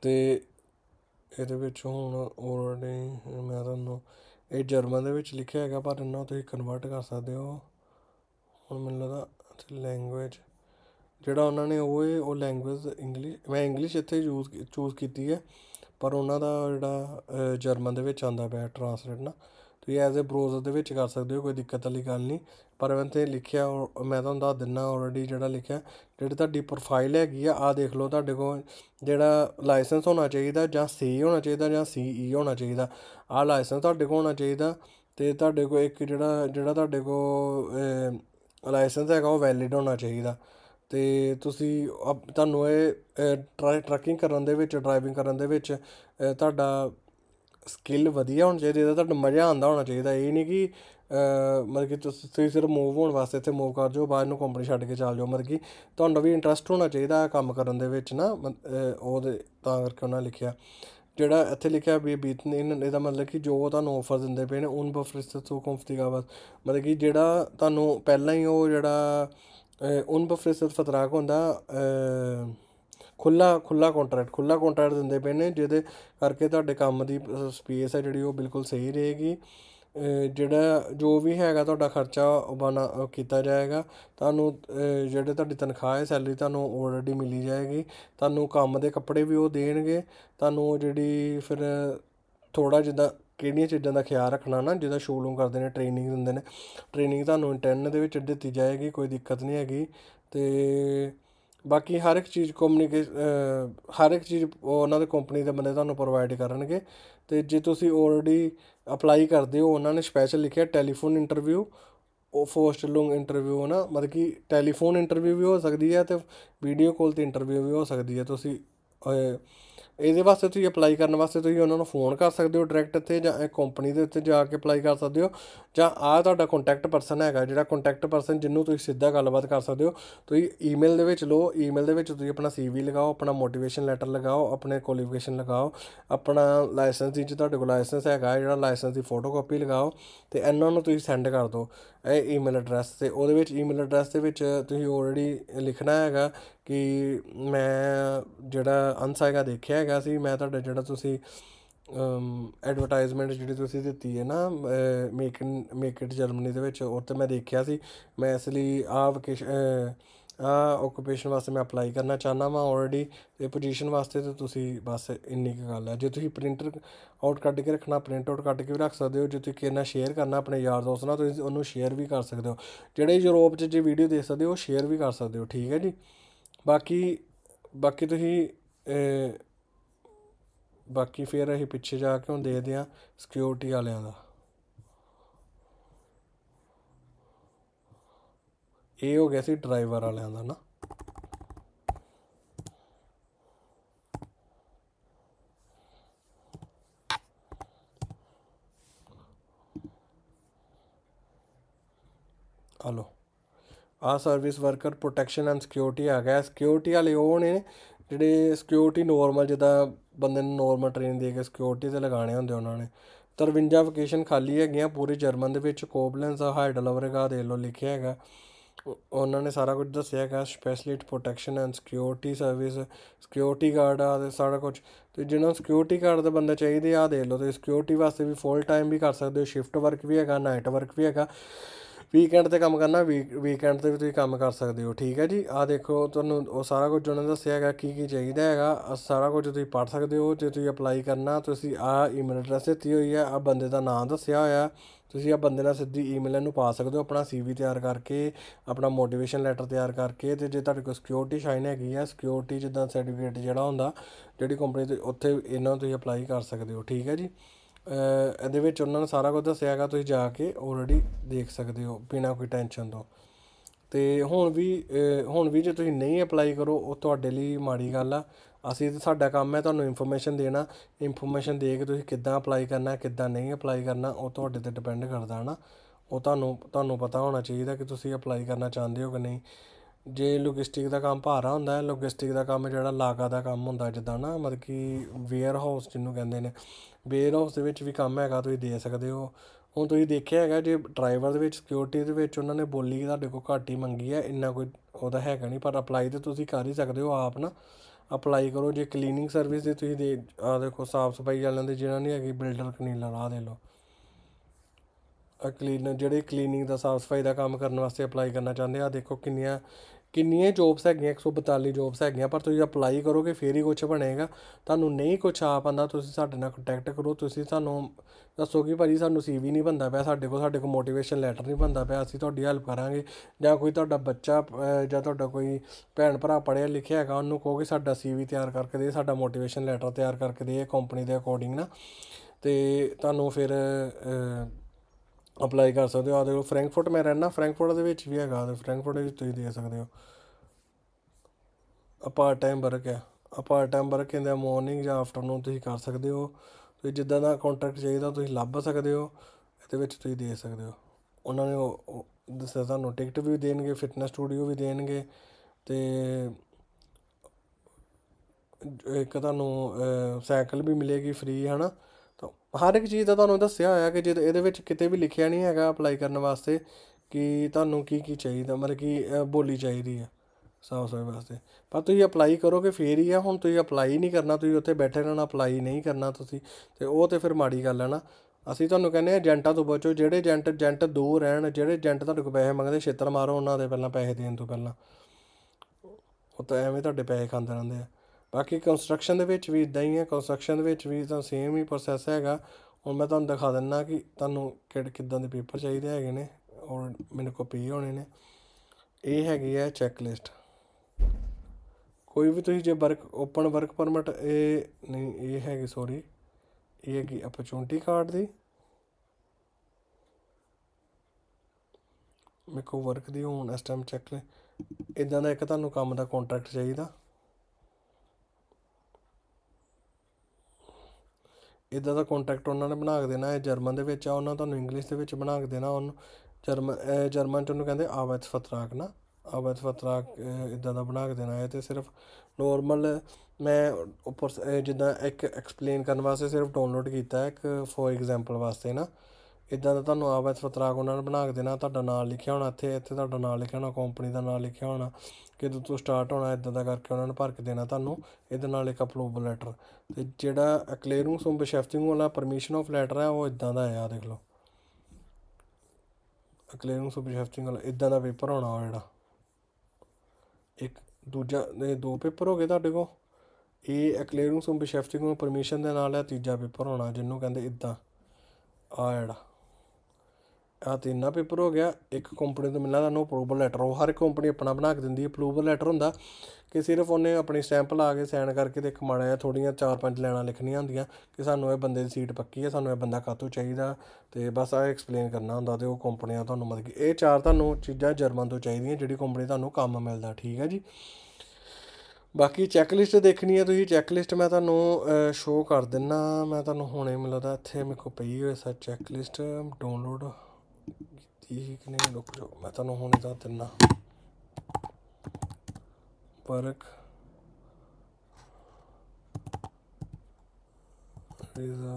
ਤੇ ਇਹਦੇ ਵਿੱਚ ਹੁਣ ਆਲਰੇਡੀ ਮੈਂ ਤੁਹਾਨੂੰ ਇਹ ਜਰਮਨ ਦੇ ਵਿੱਚ ਲਿਖਿਆ ਹੈਗਾ, ਪਰ ਇਹਨਾਂ ਤੁਸੀਂ ਕਨਵਰਟ ਕਰ ਸਕਦੇ ਹੋ। ਹੁਣ ਮੈਨੂੰ ਲੱਗਦਾ ਲੈਂਗੁਏਜ ਜਿਹੜਾ ਉਹਨਾਂ ਨੇ ਉਹ ਲੈਂਗੁਏਜ ਇੰਗਲਿਸ਼, ਮੈਂ ਇੰਗਲਿਸ਼ ਇੱਥੇ ਚੂਜ਼ ਕੀਤੀ ਹੈ, ਪਰ ਉਹਨਾਂ ਦਾ ਜਿਹੜਾ ਜਰਮਨ ਦੇ ਵਿੱਚ ਆਉਂਦਾ ਪਿਆ ਟਰਾਂਸਲੇਟ ਨਾ, ਤੁਸੀਂ ਐਜ਼ ਏ ਬਰਾਊਜ਼ਰ ਦੇ ਵਿੱਚ ਕਰ ਸਕਦੇ ਹੋ, ਕੋਈ ਦਿੱਕਤ ਵਾਲੀ ਗੱਲ ਨਹੀਂ। ਪਰ ਮੈਂ ਇੱਥੇ ਲਿਖਿਆ, ਮੈਂ ਤੁਹਾਨੂੰ ਦੱਸ ਦਿੰਦਾ ਆਲਰੇਡੀ ਜਿਹੜਾ ਲਿਖਿਆ, ਜਿਹੜੀ ਤੁਹਾਡੀ ਪ੍ਰੋਫਾਈਲ ਹੈਗੀ ਆ ਦੇਖ ਲਓ, ਤੁਹਾਡੇ ਕੋਲ ਜਿਹੜਾ ਲਾਇਸੈਂਸ ਹੋਣਾ ਚਾਹੀਦਾ ਜਾਂ ਹੋਣਾ ਚਾਹੀਦਾ ਜਾਂ CE ਹੋਣਾ ਚਾਹੀਦਾ। ਲਾਇਸੈਂਸ ਤੁਹਾਡੇ ਕੋਲ ਹੋਣਾ ਚਾਹੀਦਾ, ਅਤੇ ਤੁਹਾਡੇ ਕੋਲ ਇੱਕ ਜਿਹੜਾ ਤੁਹਾਡੇ ਕੋਲ ਲਾਇਸੈਂਸ ਹੈਗਾ ਉਹ ਵੈਲਿਡ ਹੋਣਾ ਚਾਹੀਦਾ। ਅਤੇ ਤੁਸੀਂ ਤੁਹਾਨੂੰ ਇਹ ਟਰੱਕਿੰਗ ਕਰਨ ਦੇ ਵਿੱਚ, ਡਰਾਈਵਿੰਗ ਕਰਨ ਦੇ ਵਿੱਚ ਤੁਹਾਡਾ ਸਕਿੱਲ ਵਧੀਆ ਹੋਣਾ ਚਾਹੀਦਾ, ਇਹਦਾ ਤੁਹਾਨੂੰ ਮਜ਼ਾ ਆਉਂਦਾ ਹੋਣਾ ਚਾਹੀਦਾ। ਇਹ ਨਹੀਂ ਕਿ ਮਤਲਬ ਕਿ ਤੁਸੀਂ ਸਿਰਫ ਮੂਵ ਹੋਣ ਵਾਸਤੇ ਇੱਥੇ ਮੂਵ ਕਰ ਜਾਓ, ਬਾਅਦ ਨੂੰ ਕੰਪਨੀ ਛੱਡ ਕੇ ਚੱਲ ਜਾਓ। ਮਤਲਬ ਕਿ ਤੁਹਾਨੂੰ ਵੀ ਇੰਟਰਸਟ ਹੋਣਾ ਚਾਹੀਦਾ ਕੰਮ ਕਰਨ ਦੇ ਵਿੱਚ ਨਾ, ਉਹਦੇ ਤਾਂ ਕਰਕੇ ਉਹਨਾਂ ਲਿਖਿਆ। ਜਿਹੜਾ ਇੱਥੇ ਲਿਖਿਆ ਵੀ ਬੀਤਨ, ਇਹਦਾ ਮਤਲਬ ਕਿ ਜੋ ਤੁਹਾਨੂੰ ਆਫਰ ਦਿੰਦੇ ਪਏ ਨੇ unbefristet Zukünftiger, ਮਤਲਬ ਕਿ ਜਿਹੜਾ ਤੁਹਾਨੂੰ ਪਹਿਲਾਂ ਹੀ ਉਹ ਜਿਹੜਾ unbefristet Vertrag ਹੁੰਦਾ, ਖੁੱਲ੍ਹਾ ਕੋਂਟਰੈਕਟ ਦਿੰਦੇ ਪਏ ਨੇ, ਜਿਹਦੇ ਕਰਕੇ ਤੁਹਾਡੇ ਕੰਮ ਦੀ ਸਪੇਸ ਹੈ ਜਿਹੜੀ ਉਹ ਬਿਲਕੁਲ ਸਹੀ ਰਹੇਗੀ। ਜਿਹੜਾ ਜੋ ਵੀ ਹੈਗਾ ਤੁਹਾਡਾ ਖਰਚਾ ਉਹ ਕੀਤਾ ਜਾਏਗਾ, ਤੁਹਾਨੂੰ ਜਿਹੜੇ ਤੁਹਾਡੀ ਤਨਖਾਹ ਹੈ, ਸੈਲਰੀ ਤੁਹਾਨੂੰ ਆਲਰੇਡੀ ਮਿਲੀ ਜਾਏਗੀ, ਤੁਹਾਨੂੰ ਕੰਮ ਦੇ ਕੱਪੜੇ ਵੀ ਉਹ ਦੇਣਗੇ, ਤੁਹਾਨੂੰ ਜਿਹੜੀ ਫਿਰ ਥੋੜ੍ਹਾ ਜਿੱਦਾਂ ਕਿਹੜੀਆਂ ਚੀਜ਼ਾਂ ਦਾ ਖਿਆਲ ਰੱਖਣਾ ਨਾ, ਜਿੱਦਾਂ ਸ਼ੋਲੂਮ ਕਰਦੇ ਨੇ, ਟ੍ਰੇਨਿੰਗ ਦਿੰਦੇ ਨੇ, ਟ੍ਰੇਨਿੰਗ ਤੁਹਾਨੂੰ ਇੰਟਰਨ ਦੇ ਵਿੱਚ ਦਿੱਤੀ ਜਾਏਗੀ, ਕੋਈ ਦਿੱਕਤ ਨਹੀਂ ਹੈਗੀ। ਅਤੇ ਬਾਕੀ ਹਰ ਇੱਕ ਚੀਜ਼ ਹਰ ਇੱਕ ਚੀਜ਼ ਉਹਨਾਂ ਦੇ ਕੰਪਨੀ ਦੇ ਬੰਦੇ ਤੁਹਾਨੂੰ ਪ੍ਰੋਵਾਈਡ ਕਰਨਗੇ। ਅਤੇ ਜੇ ਤੁਸੀਂ ਆਲਰੇਡੀ ਅਪਲਾਈ ਕਰਦੇ ਹੋ, ਉਹਨਾਂ ਨੇ ਸਪੈਸ਼ਲ ਲਿਖਿਆ ਟੈਲੀਫੋਨ ਇੰਟਰਵਿਊ, ਉਹ ਫੋਸਟਲੂੰਗ ਇੰਟਰਵਿਊ ਨਾ, ਮਤਲਬ ਕਿ ਟੈਲੀਫੋਨ ਇੰਟਰਵਿਊ ਵੀ ਹੋ ਸਕਦੀ ਹੈ ਅਤੇ ਵੀਡੀਓ ਕਾਲ 'ਤੇ ਇੰਟਰਵਿਊ ਵੀ ਹੋ ਸਕਦੀ ਹੈ। ਤੁਸੀਂ ਇਹਦੇ ਵਾਸਤੇ ਤੁਸੀਂ ਅਪਲਾਈ ਕਰਨ ਵਾਸਤੇ ਤੁਸੀਂ ਉਹਨਾਂ ਨੂੰ ਫੋਨ ਕਰ ਸਕਦੇ ਹੋ ਡਾਇਰੈਕਟ ਇੱਥੇ, ਜਾਂ ਇਹ ਕੰਪਨੀ ਦੇ ਉੱਤੇ ਜਾ ਕੇ ਅਪਲਾਈ ਕਰ ਸਕਦੇ ਹੋ, ਜਾਂ ਤੁਹਾਡਾ ਕੰਟੈਕਟ ਪਰਸਨ ਹੈਗਾ, ਜਿਹੜਾ ਕੰਟੈਕਟ ਪਰਸਨ ਜਿਹਨੂੰ ਤੁਸੀਂ ਸਿੱਧਾ ਗੱਲਬਾਤ ਕਰ ਸਕਦੇ ਹੋ। ਤੁਸੀਂ ਈਮੇਲ ਦੇ ਵਿੱਚ ਲਓ, ਈਮੇਲ ਦੇ ਵਿੱਚ ਤੁਸੀਂ ਆਪਣਾ CV ਲਗਾਓ, ਆਪਣਾ ਮੋਟੀਵੇਸ਼ਨ ਲੈਟਰ ਲਗਾਓ, ਆਪਣੇ ਕੁਆਲੀਫਿਕੇਸ਼ਨ ਲਗਾਓ, ਆਪਣਾ ਲਾਇਸੈਂਸ ਦੀ, ਜੇ ਤੁਹਾਡੇ ਕੋਲ ਲਾਇਸੈਂਸ ਹੈਗਾ ਜਿਹੜਾ ਲਾਇਸੈਂਸ ਦੀ ਫੋਟੋ ਕਾਪੀ ਲਗਾਓ, ਅਤੇ ਇਹਨਾਂ ਨੂੰ ਤੁਸੀਂ ਸੈਂਡ ਕਰ ਦਿਓ ਇਹ ਈਮੇਲ ਐਡਰੈਸ 'ਤੇ। ਉਹਦੇ ਵਿੱਚ ਈਮੇਲ ਐਡਰੈਸ ਦੇ ਵਿੱਚ ਤੁਸੀਂ ਆਲਰੇਡੀ ਲਿਖਣਾ ਹੈਗਾ ਕਿ ਮੈਂ ਜਿਹੜਾ ਅਨਸਾਈਗਾ ਦੇਖਿਆ ਹੈਗਾ ਸੀ, ਮੈਂ ਤੁਹਾਡਾ ਜਿਹੜਾ ਤੁਸੀਂ ਐਡਵਰਟਾਈਜ਼ਮੈਂਟ ਜਿਹੜੀ ਤੁਸੀਂ ਦਿੱਤੀ ਹੈ ਨਾ ਮੇਕ ਇਟ ਜਰਮਨੀ ਦੇ ਵਿੱਚ, ਉਹ 'ਤੇ ਮੈਂ ਦੇਖਿਆ ਸੀ, ਮੈਂ ਇਸ ਲਈ ਓਕੂਪੇਸ਼ਨ ਵਾਸਤੇ ਮੈਂ ਅਪਲਾਈ ਕਰਨਾ ਚਾਹੁੰਦਾ ਵਾਂ ਆਲਰੇਡੀ, ਅਤੇ ਪੋਜੀਸ਼ਨ ਵਾਸਤੇ ਤਾਂ ਤੁਸੀਂ ਬਸ ਇੰਨੀ ਕੁ ਗੱਲ ਹੈ। ਜੇ ਤੁਸੀਂ ਪ੍ਰਿੰਟਰ ਆਊਟ ਕੱਢ ਕੇ ਰੱਖਣਾ, ਪ੍ਰਿੰਟ ਆਊਟ ਕੱਢ ਕੇ ਵੀ ਰੱਖ ਸਕਦੇ ਹੋ। ਜੇ ਤੁਸੀਂ ਕਿਸੇ ਨਾਲ ਸ਼ੇਅਰ ਕਰਨਾ ਆਪਣੇ ਯਾਰ ਦੋਸਤ ਨਾਲ, ਤੁਸੀਂ ਉਹਨੂੰ ਸ਼ੇਅਰ ਵੀ ਕਰ ਸਕਦੇ ਹੋ। ਜਿਹੜੇ ਯੂਰੋਪ 'ਚ ਜੇ ਵੀਡੀਓ ਦੇਖ ਸਕਦੇ ਹੋ ਉਹ ਸ਼ੇਅਰ ਵੀ ਕਰ ਸਕਦੇ ਹੋ, ਠੀਕ ਹੈ ਜੀ। ਬਾਕੀ ਤੁਸੀਂ ਬਾਕੀ ਫਿਰ ਅਸੀਂ ਪਿੱਛੇ ਜਾ ਕੇ ਹੁਣ ਦੇਖਦੇ ਹਾਂ ਸਿਕਿਉਰਿਟੀ ਵਾਲਿਆਂ ਦਾ। ਇਹ ਹੋ ਗਿਆ ਸੀ ਡਰਾਈਵਰ ਵਾਲਿਆਂ ਦਾ ਨਾ। Hello service worker protection and security ਆ ਗਿਆ। ਸਿਕਿਉਰਿਟੀ ਵਾਲੇ ਉਹ ਨੇ ਜਿਹੜੇ ਸਿਕਿਉਰਿਟੀ ਨੋਰਮਲ, ਜਿੱਦਾਂ ਬੰਦੇ ਨੂੰ ਨੋਰਮਲ ਟ੍ਰੇਨ ਦੇ ਕੇ ਸਿਕਿਉਰਿਟੀ 'ਤੇ ਲਗਾਉਣੇ ਹੁੰਦੇ ਉਹਨਾਂ ਨੇ। 53 ਵਕੇਸ਼ਨ ਖਾਲੀ ਹੈਗੀਆਂ ਪੂਰੇ ਜਰਮਨ ਦੇ ਵਿੱਚ। ਕੋਬਲੈਂਸ ਹਾਈਡਲਵਰਗਾ ਦੇਖ ਲਓ ਲਿਖਿਆ ਹੈਗਾ, ਉਹਨਾਂ ਨੇ ਸਾਰਾ ਕੁਝ ਦੱਸਿਆ ਹੈਗਾ। Specialist protection and security service, security guard ਆ ਸਾਰਾ ਕੁਝ। ਅਤੇ ਜਿਹਨਾਂ ਨੂੰ ਸਿਕਿਉਰਿਟੀ ਗਾਰਡ ਦੇ ਬੰਦੇ ਚਾਹੀਦੇ ਆ ਦੇਖ ਲਓ, ਅਤੇ ਸਿਕਿਉਰਿਟੀ ਵਾਸਤੇ ਵੀ ਫੁੱਲ ਟਾਈਮ ਵੀ ਕਰ ਸਕਦੇ ਹੋ, ਸ਼ਿਫਟ ਵਰਕ ਵੀ ਹੈਗਾ, ਨਾਈਟ ਵਰਕ ਵੀ ਹੈਗਾ। ਵੀਕਐਂਡ 'ਤੇ ਕੰਮ ਕਰਨਾ, ਵੀਕਐਂਡ 'ਤੇ ਵੀ ਤੁਸੀਂ ਕੰਮ ਕਰ ਸਕਦੇ ਹੋ, ਠੀਕ ਹੈ ਜੀ। ਦੇਖੋ ਤੁਹਾਨੂੰ ਉਹ ਸਾਰਾ ਕੁਝ ਉਹਨਾਂ ਨੇ ਦੱਸਿਆ ਹੈਗਾ ਕੀ ਕੀ ਚਾਹੀਦਾ ਹੈਗਾ, ਸਾਰਾ ਕੁਝ ਤੁਸੀਂ ਪੜ੍ਹ ਸਕਦੇ ਹੋ। ਜੇ ਤੁਸੀਂ ਅਪਲਾਈ ਕਰਨਾ, ਤੁਸੀਂ ਈਮੇਲ ਐਡਰੈਸ ਦਿੱਤੀ ਹੋਈ ਹੈ, ਬੰਦੇ ਦਾ ਨਾਮ ਦੱਸਿਆ ਹੋਇਆ, ਤੁਸੀਂ ਬੰਦੇ ਨਾਲ ਸਿੱਧੀ ਈਮੇਲ ਇਹਨੂੰ ਪਾ ਸਕਦੇ ਹੋ, ਆਪਣਾ CV ਤਿਆਰ ਕਰਕੇ, ਆਪਣਾ ਮੋਟੀਵੇਸ਼ਨ ਲੈਟਰ ਤਿਆਰ ਕਰਕੇ। ਅਤੇ ਜੇ ਤੁਹਾਡੇ ਕੋਲ ਸਿਕਿਉਰਿਟੀ ਸ਼ਾਈਨ ਹੈਗੀ ਆ, ਸਿਕਿਉਰਿਟੀ ਜਿੱਦਾਂ ਸਰਟੀਫਿਕੇਟ ਜਿਹੜਾ ਹੁੰਦਾ ਜਿਹੜੀ ਕੰਪਨੀ 'ਤੇ, ਉੱਥੇ ਇਹਨਾਂ ਨੂੰ ਤੁਸੀਂ ਅਪਲਾਈ ਕਰ ਸਕਦੇ ਹੋ, ਠੀਕ ਹੈ ਜੀ। ਇਹਦੇ ਵਿੱਚ ਉਹਨਾਂ ਨੇ ਸਾਰਾ ਕੁਝ ਦੱਸਿਆ ਹੈਗਾ, ਤੁਸੀਂ ਜਾ ਕੇ ਆਲਰੇਡੀ ਦੇਖ ਸਕਦੇ ਹੋ ਬਿਨਾਂ ਕੋਈ ਟੈਨਸ਼ਨ ਤੋਂ। ਅਤੇ ਹੁਣ ਵੀ ਜੇ ਤੁਸੀਂ ਨਹੀਂ ਅਪਲਾਈ ਕਰੋ, ਉਹ ਤੁਹਾਡੇ ਲਈ ਮਾੜੀ ਗੱਲ ਆ। ਸਾਡਾ ਕੰਮ ਹੈ ਤੁਹਾਨੂੰ ਇਨਫੋਰਮੇਸ਼ਨ ਦੇਣਾ, ਇਨਫੋਰਮੇਸ਼ਨ ਦੇ ਕੇ ਤੁਸੀਂ ਕਿੱਦਾਂ ਅਪਲਾਈ ਕਰਨਾ, ਕਿੱਦਾਂ ਨਹੀਂ ਅਪਲਾਈ ਕਰਨਾ, ਉਹ ਤੁਹਾਡੇ 'ਤੇ ਡਿਪੈਂਡ ਕਰਦਾ ਨਾ। ਉਹ ਤੁਹਾਨੂੰ ਪਤਾ ਹੋਣਾ ਚਾਹੀਦਾ ਕਿ ਤੁਸੀਂ ਅਪਲਾਈ ਕਰਨਾ ਚਾਹੁੰਦੇ ਹੋ ਕਿ ਨਹੀਂ। ਜੇ ਲੋਜਿਸਟਿਕ ਦਾ ਕੰਮ ਭਾਰਾ ਹੁੰਦਾ ਹੈ, ਲੋਜਿਸਟਿਕ ਦਾ ਕੰਮ ਜਿਹੜਾ ਲਾਗਾ ਦਾ ਕੰਮ ਹੁੰਦਾ, ਜਿੱਦਾਂ ਨਾ ਮਤਲਬ ਕਿ ਵੇਅਰ ਹਾਊਸ ਜਿਹਨੂੰ ਕਹਿੰਦੇ ਨੇ, ਵੇਅਰ ਹਾਊਸ ਦੇ ਵਿੱਚ ਵੀ ਕੰਮ ਹੈਗਾ, ਤੁਸੀਂ ਦੇ ਸਕਦੇ ਹੋ। ਹੁਣ ਤੁਸੀਂ ਦੇਖਿਆ ਹੈਗਾ ਜੇ ਡਰਾਈਵਰ ਦੇ ਵਿੱਚ, ਸਿਕਿਉਰਿਟੀ ਦੇ ਵਿੱਚ ਉਹਨਾਂ ਨੇ ਬੋਲੀ ਤੁਹਾਡੇ ਕੋਲ ਘੱਟ ਹੀ ਮੰਗੀ ਹੈ, ਇੰਨਾ ਕੋਈ ਉਹਦਾ ਹੈਗਾ ਨਹੀਂ, ਪਰ ਅਪਲਾਈ ਤਾਂ ਤੁਸੀਂ ਕਰ ਹੀ ਸਕਦੇ ਹੋ ਆਪ ਨਾ। ਅਪਲਾਈ ਕਰੋ। ਜੇ ਕਲੀਨਿੰਗ ਸਰਵਿਸ ਦੀ ਤੁਸੀਂ ਦੇ ਆ ਦੇਖੋ, ਸਾਫ ਸਫਾਈ ਵਾਲਿਆਂ ਦੀ ਜਿਹਨਾਂ ਨਹੀਂ ਹੈਗੀ, ਬਿਲਡਰ ਕਲੀਨਰ ਆਹ ਦੇ ਲਓ, ਕਲੀਨਰ ਜਿਹੜੇ ਕਲੀਨਿੰਗ ਦਾ ਸਾਫ ਸਫਾਈ ਦਾ ਕੰਮ ਕਰਨ ਵਾਸਤੇ ਅਪਲਾਈ ਕਰਨਾ ਚਾਹੁੰਦੇ ਆ, ਦੇਖੋ ਕਿੰਨੀਆਂ ਜੋਬਸ ਹੈਗੀਆਂ, 142 ਜੋਬਸ ਹੈਗੀਆਂ। ਪਰ ਤੁਸੀਂ ਅਪਲਾਈ ਕਰੋਗੇ ਫਿਰ ਹੀ ਕੁਛ ਬਣੇਗਾ। ਤੁਹਾਨੂੰ ਨਹੀਂ ਕੁਛ ਆ ਪਾਉਂਦਾ, ਤੁਸੀਂ ਸਾਡੇ ਨਾਲ ਕੰਟੈਕਟ ਕਰੋ। ਤੁਸੀਂ ਸਾਨੂੰ ਦੱਸੋ ਕਿ ਭਾਅ ਜੀ ਸਾਨੂੰ CV ਨਹੀਂ ਬਣਦਾ ਪਿਆ, ਸਾਡੇ ਕੋਲ ਮੋਟੀਵੇਸ਼ਨ ਲੈਟਰ ਨਹੀਂ ਬਣਦਾ ਪਿਆ, ਅਸੀਂ ਤੁਹਾਡੀ ਹੈਲਪ ਕਰਾਂਗੇ। ਜਾਂ ਕੋਈ ਤੁਹਾਡਾ ਬੱਚਾ ਜਾਂ ਤੁਹਾਡਾ ਕੋਈ ਭੈਣ ਭਰਾ ਪੜ੍ਹਿਆ ਲਿਖਿਆ ਹੈਗਾ, ਉਹਨੂੰ ਕਹੋ ਕਿ ਸਾਡਾ CV ਤਿਆਰ ਕਰਕੇ ਦੇ, ਸਾਡਾ ਮੋਟੀਵੇਸ਼ਨ ਲੈਟਰ ਤਿਆਰ ਕਰਕੇ ਦੇ ਕੰਪਨੀ ਦੇ ਅਕੋਰਡਿੰਗ ਨਾ, ਅਤੇ ਤੁਹਾਨੂੰ ਫਿਰ ਅਪਲਾਈ ਕਰ ਸਕਦੇ ਹੋ। ਆਹ ਦੇਖੋ ਫਰੈਂਕਫੁਰਟ ਮੈਂ ਰਹਿੰਦਾ, ਫਰੈਂਕਫੁਰਟ ਦੇ ਵਿੱਚ ਵੀ ਹੈਗਾ, ਫਰੈਂਕਫੁਰਟ ਵਿੱਚ ਤੁਸੀਂ ਦੇ ਸਕਦੇ ਹੋ। ਪਾਰਟ ਟਾਈਮ ਵਰਕ ਆ, ਪਾਰਟ ਟਾਈਮ ਵਰਕ ਕਹਿੰਦੇ ਮੋਰਨਿੰਗ ਜਾਂ ਆਫਟਰਨੂਨ ਤੁਸੀਂ ਕਰ ਸਕਦੇ ਹੋ। ਤੁਸੀਂ ਜਿੱਦਾਂ ਦਾ ਕੰਟਰੈਕਟ ਚਾਹੀਦਾ ਤੁਸੀਂ ਲੱਭ ਸਕਦੇ ਹੋ, ਇਹਦੇ ਵਿੱਚ ਤੁਸੀਂ ਦੇ ਸਕਦੇ ਹੋ। ਉਹਨਾਂ ਨੇ ਉਹ ਦੱਸਿਆ ਤੁਹਾਨੂੰ ਟਿਕਟ ਵੀ ਦੇਣਗੇ, ਫਿਟਨੈਸ ਸਟੂਡੀਓ ਵੀ ਦੇਣਗੇ, ਅਤੇ ਇੱਕ ਤੁਹਾਨੂੰ ਸਾਈਕਲ ਵੀ ਮਿਲੇਗੀ ਫ੍ਰੀ, ਹੈ ਨਾ। ਤਾਂ ਹਰ ਇੱਕ ਚੀਜ਼ ਦਾ ਤੁਹਾਨੂੰ ਦੱਸਿਆ ਹੋਇਆ ਕਿ ਜੇ ਇਹਦੇ ਵਿੱਚ ਕਿਤੇ ਵੀ ਲਿਖਿਆ ਨਹੀਂ ਹੈਗਾ ਅਪਲਾਈ ਕਰਨ ਵਾਸਤੇ ਕਿ ਤੁਹਾਨੂੰ ਕੀ ਚਾਹੀਦਾ, ਮਤਲਬ ਕਿ ਬੋਲੀ ਚਾਹੀਦੀ ਹੈ ਸਾਫ ਸਫਾਈ ਵਾਸਤੇ। ਪਰ ਤੁਸੀਂ ਅਪਲਾਈ ਕਰੋਗੇ ਫਿਰ ਹੀ ਆ। ਹੁਣ ਤੁਸੀਂ ਅਪਲਾਈ ਨਹੀਂ ਕਰਨਾ, ਤੁਸੀਂ ਉੱਥੇ ਬੈਠੇ ਰਹਿਣਾ, ਅਪਲਾਈ ਨਹੀਂ ਕਰਨਾ ਤੁਸੀਂ, ਅਤੇ ਉਹ ਤਾਂ ਫਿਰ ਮਾੜੀ ਗੱਲ ਹੈ ਨਾ। ਅਸੀਂ ਤੁਹਾਨੂੰ ਕਹਿੰਦੇ ਹਾਂ ਏਜੰਟਾਂ ਤੋਂ ਬਚੋ, ਜਿਹੜੇ ਏਜੰਟ ਦੂਰ ਰਹਿਣ, ਜਿਹੜੇ ਏਜੰਟ ਤੁਹਾਡੇ ਕੋਲ ਪੈਸੇ ਮੰਗਦੇ, ਛਿੱਤਰ ਮਾਰੋ ਉਹਨਾਂ ਦੇ ਪਹਿਲਾਂ, ਪੈਸੇ ਦੇਣ ਤੋਂ ਪਹਿਲਾਂ। ਉਹ ਤਾਂ ਐਵੇਂ ਤੁਹਾਡੇ ਪੈਸੇ ਖਾਂਦੇ ਰਹਿੰਦੇ ਆ। ਬਾਕੀ ਕੰਸਟਰਕਸ਼ਨ ਦੇ ਵਿੱਚ ਵੀ ਇੱਦਾਂ ਹੀ ਹੈ, ਕੰਸਟਰਕਸ਼ਨ ਦੇ ਵਿੱਚ ਵੀ ਤਾਂ ਸੇਮ ਹੀ ਪ੍ਰੋਸੈਸ ਹੈਗਾ। ਹੁਣ ਮੈਂ ਤੁਹਾਨੂੰ ਦਿਖਾ ਦਿੰਦਾ ਕਿ ਤੁਹਾਨੂੰ ਕਿੱਦਾਂ ਦੇ ਪੇਪਰ ਚਾਹੀਦੇ ਹੈਗੇ ਨੇ, ਔਰ ਮੇਰੇ ਕੋਲ ਪਏ ਹੋਣੇ ਨੇ। ਇਹ ਹੈਗੀ ਹੈ ਚੈੱਕ ਲਿਸਟ। ਕੋਈ ਵੀ ਤੁਸੀਂ ਜੇ ਓਪਨ ਵਰਕ ਪਰਮਿਟ, ਇਹ ਨਹੀਂ, ਇਹ ਹੈਗੀ ਸੋਰੀ, ਇਹ ਹੈਗੀ ਅਪਰਚੂਨਿਟੀ ਕਾਰਡ ਦੀ। ਮੇਰੇ ਕੋਲ ਵਰਕ ਦੀ ਹੁਣ ਇਸ ਟਾਈਮ ਚੈੱਕ ਇੱਦਾਂ ਦਾ ਇੱਕ ਤੁਹਾਨੂੰ ਕੰਮ ਦਾ ਕੰਟਰੈਕਟ ਚਾਹੀਦਾ, ਇੱਦਾਂ ਦਾ ਕੰਟਰੈਕਟ ਉਹਨਾਂ ਨੇ ਬਣਾ ਕੇ ਦੇਣਾ। ਇਹ ਜਰਮਨ ਦੇ ਵਿੱਚ ਆ, ਉਹਨਾਂ ਤੁਹਾਨੂੰ ਇੰਗਲਿਸ਼ ਦੇ ਵਿੱਚ ਬਣਾ ਕੇ ਦੇਣਾ ਉਹਨੂੰ। ਜਰਮਨ 'ਚ ਉਹਨੂੰ ਕਹਿੰਦੇ ਆਵੈਤ ਫਤਰਾਕ ਨਾ, ਆਵੈਤ ਫਤਰਾਕ ਇੱਦਾਂ ਦਾ ਬਣਾ ਕੇ ਦੇਣਾ ਹੈ। ਅਤੇ ਸਿਰਫ ਨੋਰਮਲ ਮੈਂ ਉੱਪਰ ਜਿੱਦਾਂ ਇੱਕ ਐਕਸਪਲੇਨ ਕਰਨ ਵਾਸਤੇ ਸਿਰਫ ਡਾਊਨਲੋਡ ਕੀਤਾ ਇੱਕ ਫੋਰ ਐਗਜ਼ਾਮਪਲ ਵਾਸਤੇ ਨਾ। ਇੱਦਾਂ ਦਾ ਤੁਹਾਨੂੰ ਆਵੈਤ ਫਤਰਾਕ ਉਹਨਾਂ ਨੇ ਬਣਾ ਕੇ ਦੇਣਾ। ਤੁਹਾਡਾ ਨਾਮ ਲਿਖਿਆ ਹੋਣਾ ਇੱਥੇ ਤੁਹਾਡਾ ਨਾਮ ਲਿਖਿਆ ਹੋਣਾ, ਕੰਪਨੀ ਦਾ ਨਾਮ ਲਿਖਿਆ ਹੋਣਾ, ਕਿਦੋਂ ਤੋਂ ਸਟਾਰਟ ਹੋਣਾ, ਇੱਦਾਂ ਦਾ ਕਰਕੇ ਉਹਨਾਂ ਨੇ ਭਰ ਕੇ ਦੇਣਾ ਤੁਹਾਨੂੰ। ਇਹਦੇ ਨਾਲ ਇੱਕ ਅਪਰੂਵਲ ਲੈਟਰ, ਅਤੇ ਜਿਹੜਾ ਐਕਲੇਅਰਿੰਗ zum ਬੇਸ਼ੈਫਟਿੰਗ ਵਾਲਾ ਪਰਮਿਸ਼ਨ ਆਫ ਲੈਟਰ ਹੈ, ਉਹ ਇੱਦਾਂ ਦਾ ਆ, ਦੇਖ ਲਓ। ਐਕਲੇਅਰਿੰਗ zum ਬੇਸ਼ੈਫਟਿੰਗ ਵਾਲਾ ਇੱਦਾਂ ਦਾ ਪੇਪਰ ਹੋਣਾ ਉਹ ਜਿਹੜਾ ਇੱਕ ਦੂਜਾ, ਇਹ 2 ਪੇਪਰ ਹੋ ਗਏ ਤੁਹਾਡੇ ਕੋਲ। ਇਹ ਐਕਲੇਅਰਿੰਗ zum ਬੇਸ਼ੈਫਟਿੰਗ ਪਰਮਿਸ਼ਨ ਦੇ ਨਾਲ ਹੈ ਤੀਜਾ ਪੇਪਰ ਹੋਣਾ, ਜਿਹਨੂੰ ਕਹਿੰਦੇ ਇੱਦਾਂ ਆਹ ਜਿਹੜਾ ਆਹ 3 ਪੇਪਰ ਹੋ ਗਿਆ। ਇੱਕ ਕੰਪਨੀ ਤੋਂ ਮਿਲਣਾ ਤੁਹਾਨੂੰ ਅਪਰੂਵਲ ਲੈਟਰ, ਉਹ ਹਰ ਕੰਪਨੀ ਆਪਣਾ ਬਣਾ ਕੇ ਦਿੰਦੀ ਹੈ। ਅਪਰੂਵਲ ਲੈਟਰ ਹੁੰਦਾ ਕਿ ਸਿਰਫ ਉਹਨੇ ਆਪਣੀ ਸਟੈਂਪ ਲਾ ਕੇ ਸਾਈਨ ਕਰਕੇ ਅਤੇ ਇੱਕ ਮਾੜਾ ਜਿਹਾ ਥੋੜ੍ਹੀਆਂ 4-5 ਲਾਈਨਾਂ ਲਿਖਣੀਆਂ ਹੁੰਦੀਆਂ ਕਿ ਸਾਨੂੰ ਇਹ ਬੰਦੇ ਦੀ ਸੀਟ ਪੱਕੀ ਹੈ, ਸਾਨੂੰ ਇਹ ਬੰਦਾ ਕਾਹਤੋਂ ਚਾਹੀਦਾ, ਅਤੇ ਬਸ ਆਹ ਐਕਸਪਲੇਨ ਕਰਨਾ ਹੁੰਦਾ। ਅਤੇ ਉਹ ਕੰਪਨੀਆਂ ਤੁਹਾਨੂੰ ਮਤਲਬ ਕਿ ਇਹ 4 ਤੁਹਾਨੂੰ ਚੀਜ਼ਾਂ ਜਰਮਨ ਤੋਂ ਚਾਹੀਦੀਆਂ, ਜਿਹੜੀ ਕੰਪਨੀ ਤੁਹਾਨੂੰ ਕੰਮ ਮਿਲਦਾ, ਠੀਕ ਹੈ ਜੀ। ਬਾਕੀ ਚੈੱਕ ਲਿਸਟ ਦੇਖਣੀ ਹੈ ਤੁਸੀਂ, ਚੈੱਕ ਲਿਸਟ ਮੈਂ ਤੁਹਾਨੂੰ ਸ਼ੋਅ ਕਰ ਦਿੰਦਾ। ਮੈਂ ਤੁਹਾਨੂੰ ਹੁਣੇ ਮਿਲਦਾ ਇੱਥੇ ਮੇਰੇ ਕੋਲ ਪਈ ਹੋਈ ਸਰ ਚੈੱਕ ਲਿਸਟ ਡਾਊਨਲੋਡ ਕੀਤੀ ਕਿ ਨਹੀਂ, ਰੁਕ ਜਾਓ ਮੈਂ ਤੁਹਾਨੂੰ ਹੁਣੇ ਦੱਸ ਦਿੰਦਾ। Work visa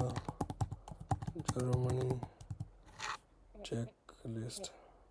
Germany check list,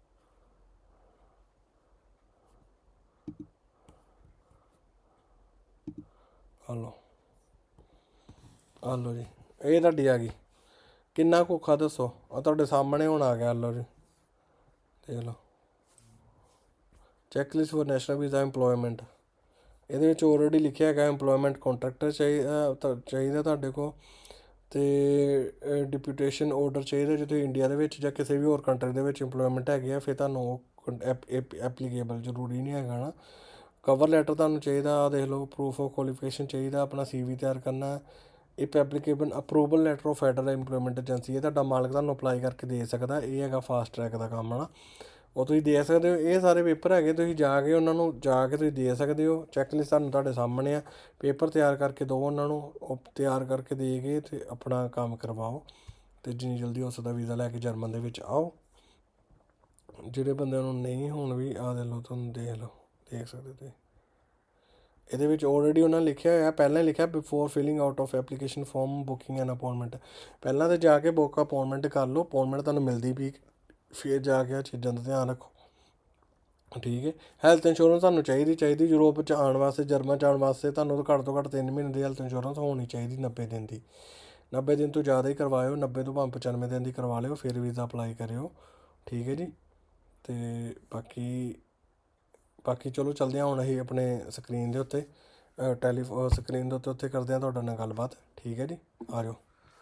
ਆ ਲਓ ਜੀ, ਇਹ ਤੁਹਾਡੀ ਆ ਗਈ। ਕਿੰਨਾ ਕੁ ਔਖਾ ਦੱਸੋ, ਆ ਤੁਹਾਡੇ ਸਾਹਮਣੇ ਹੁਣ ਆ ਗਿਆ। ਲਓ ਜੀ, ਦੇਖ ਲਓ check list for national visa employment. ਇਹਦੇ ਵਿੱਚ ਆਲਰੇਡੀ ਲਿਖਿਆ ਹੈਗਾ ਇੰਪਲੋਇਮੈਂਟ ਕੰਟਰੈਕਟਰ ਚਾਹੀਦਾ ਤੁਹਾਡੇ ਕੋਲ, ਅਤੇ ਡਿਪੂਟੇਸ਼ਨ ਆਰਡਰ ਚਾਹੀਦਾ। ਜੇ ਤੁਸੀਂ ਇੰਡੀਆ ਦੇ ਵਿੱਚ ਜਾਂ ਕਿਸੇ ਵੀ ਹੋਰ ਕੰਟਰੀ ਦੇ ਵਿੱਚ ਇੰਪਲੋਇਮੈਂਟ ਹੈਗੀ ਆ, ਫਿਰ ਤੁਹਾਨੂੰ ਉਹ ਐਪਲੀਕੇਬਲ ਜ਼ਰੂਰੀ ਨਹੀਂ ਹੈਗਾ ਨਾ। ਕਵਰ ਲੈਟਰ ਤੁਹਾਨੂੰ ਚਾਹੀਦਾ, ਆਹ ਦੇਖ ਲਓ। ਪ੍ਰੂਫ ਆਫ ਕੁਆਲੀਫਿਕੇਸ਼ਨ ਚਾਹੀਦਾ, ਆਪਣਾ CV ਤਿਆਰ ਕਰਨਾ। ਇੱਕ applicable approval letter of federal employment agency, ਇਹ ਤੁਹਾਡਾ ਮਾਲਕ ਤੁਹਾਨੂੰ ਅਪਲਾਈ ਕਰਕੇ ਦੇ ਸਕਦਾ। ਇਹ ਹੈਗਾ ਫਾਸਟ ਟਰੈਕ ਦਾ ਕੰਮ ਹੈ ਨਾ, ਉਹ ਤੁਸੀਂ ਦੇ ਸਕਦੇ ਹੋ। ਇਹ ਸਾਰੇ ਪੇਪਰ ਹੈਗੇ, ਤੁਸੀਂ ਜਾ ਕੇ ਉਹਨਾਂ ਨੂੰ ਤੁਸੀਂ ਦੇ ਸਕਦੇ ਹੋ। ਚੈੱਕ ਲਿਸਟ ਤੁਹਾਨੂੰ ਤੁਹਾਡੇ ਸਾਹਮਣੇ ਆ, ਪੇਪਰ ਤਿਆਰ ਕਰਕੇ ਦਿਓ ਉਹਨਾਂ ਨੂੰ, ਉਹ ਤਿਆਰ ਕਰਕੇ ਦੇ ਕੇ ਅਤੇ ਆਪਣਾ ਕੰਮ ਕਰਵਾਓ, ਅਤੇ ਜਿੰਨੀ ਜਲਦੀ ਹੋ ਸਕਦਾ ਵੀਜ਼ਾ ਲੈ ਕੇ ਜਰਮਨ ਦੇ ਵਿੱਚ ਆਓ। ਜਿਹੜੇ ਬੰਦਿਆਂ ਨੂੰ ਨਹੀਂ ਹੁਣ ਵੀ ਆਹ ਦੇ ਲਓ, ਤੁਹਾਨੂੰ ਦੇਖ ਸਕਦੇ ਤੁਸੀਂ। ਇਹਦੇ ਵਿੱਚ ਆਲਰੇਡੀ ਉਹਨਾਂ ਨੇ ਲਿਖਿਆ ਹੋਇਆ, ਪਹਿਲਾਂ ਹੀ ਲਿਖਿਆ before filling out of application form booking and appointment. ਪਹਿਲਾਂ ਤਾਂ ਜਾ ਕੇ ਬੁੱਕ ਅਪੋਇੰਟਮੈਂਟ ਕਰ ਲਓ, ਅਪੋਇੰਟਮੈਂਟ ਤੁਹਾਨੂੰ ਮਿਲਦੀ ਵੀ, ਫਿਰ ਜਾ ਕੇ ਆਹ ਚੀਜ਼ਾਂ ਦਾ ਧਿਆਨ ਰੱਖੋ। ਠੀਕ ਹੈ। ਹੈਲਥ ਇੰਸ਼ੋਰੈਂਸ ਤੁਹਾਨੂੰ ਚਾਹੀਦੀ ਯੂਰਪ 'ਚ ਆਉਣ ਵਾਸਤੇ, ਜਰਮਨ 'ਚ ਆਉਣ ਵਾਸਤੇ ਤੁਹਾਨੂੰ ਤਾਂ ਘੱਟ ਤੋਂ ਘੱਟ 3 ਮਹੀਨੇ ਦੀ ਹੈਲਥ ਇੰਸ਼ੋਰੈਂਸ ਹੋਣੀ ਚਾਹੀਦੀ 90 ਦਿਨ ਦੀ। 90 ਦਿਨ ਤੋਂ ਜ਼ਿਆਦਾ ਹੀ ਕਰਵਾਇਓ, 90 ਤੋਂ ਭਾਵੇਂ 95 ਦਿਨ ਦੀ ਕਰਵਾ ਲਿਓ, ਫਿਰ ਵੀਜ਼ਾ ਅਪਲਾਈ ਕਰਿਓ। ਠੀਕ ਹੈ ਜੀ। ਅਤੇ ਬਾਕੀ ਚਲੋ ਚੱਲਦੇ ਹਾਂ ਹੁਣ ਅਸੀਂ ਆਪਣੇ ਸਕਰੀਨ ਦੇ ਉੱਤੇ, ਸਕਰੀਨ ਦੇ ਉੱਤੇ ਕਰਦੇ ਹਾਂ ਤੁਹਾਡੇ ਨਾਲ ਗੱਲਬਾਤ। ਠੀਕ ਹੈ ਜੀ, ਆ ਜਾਓ।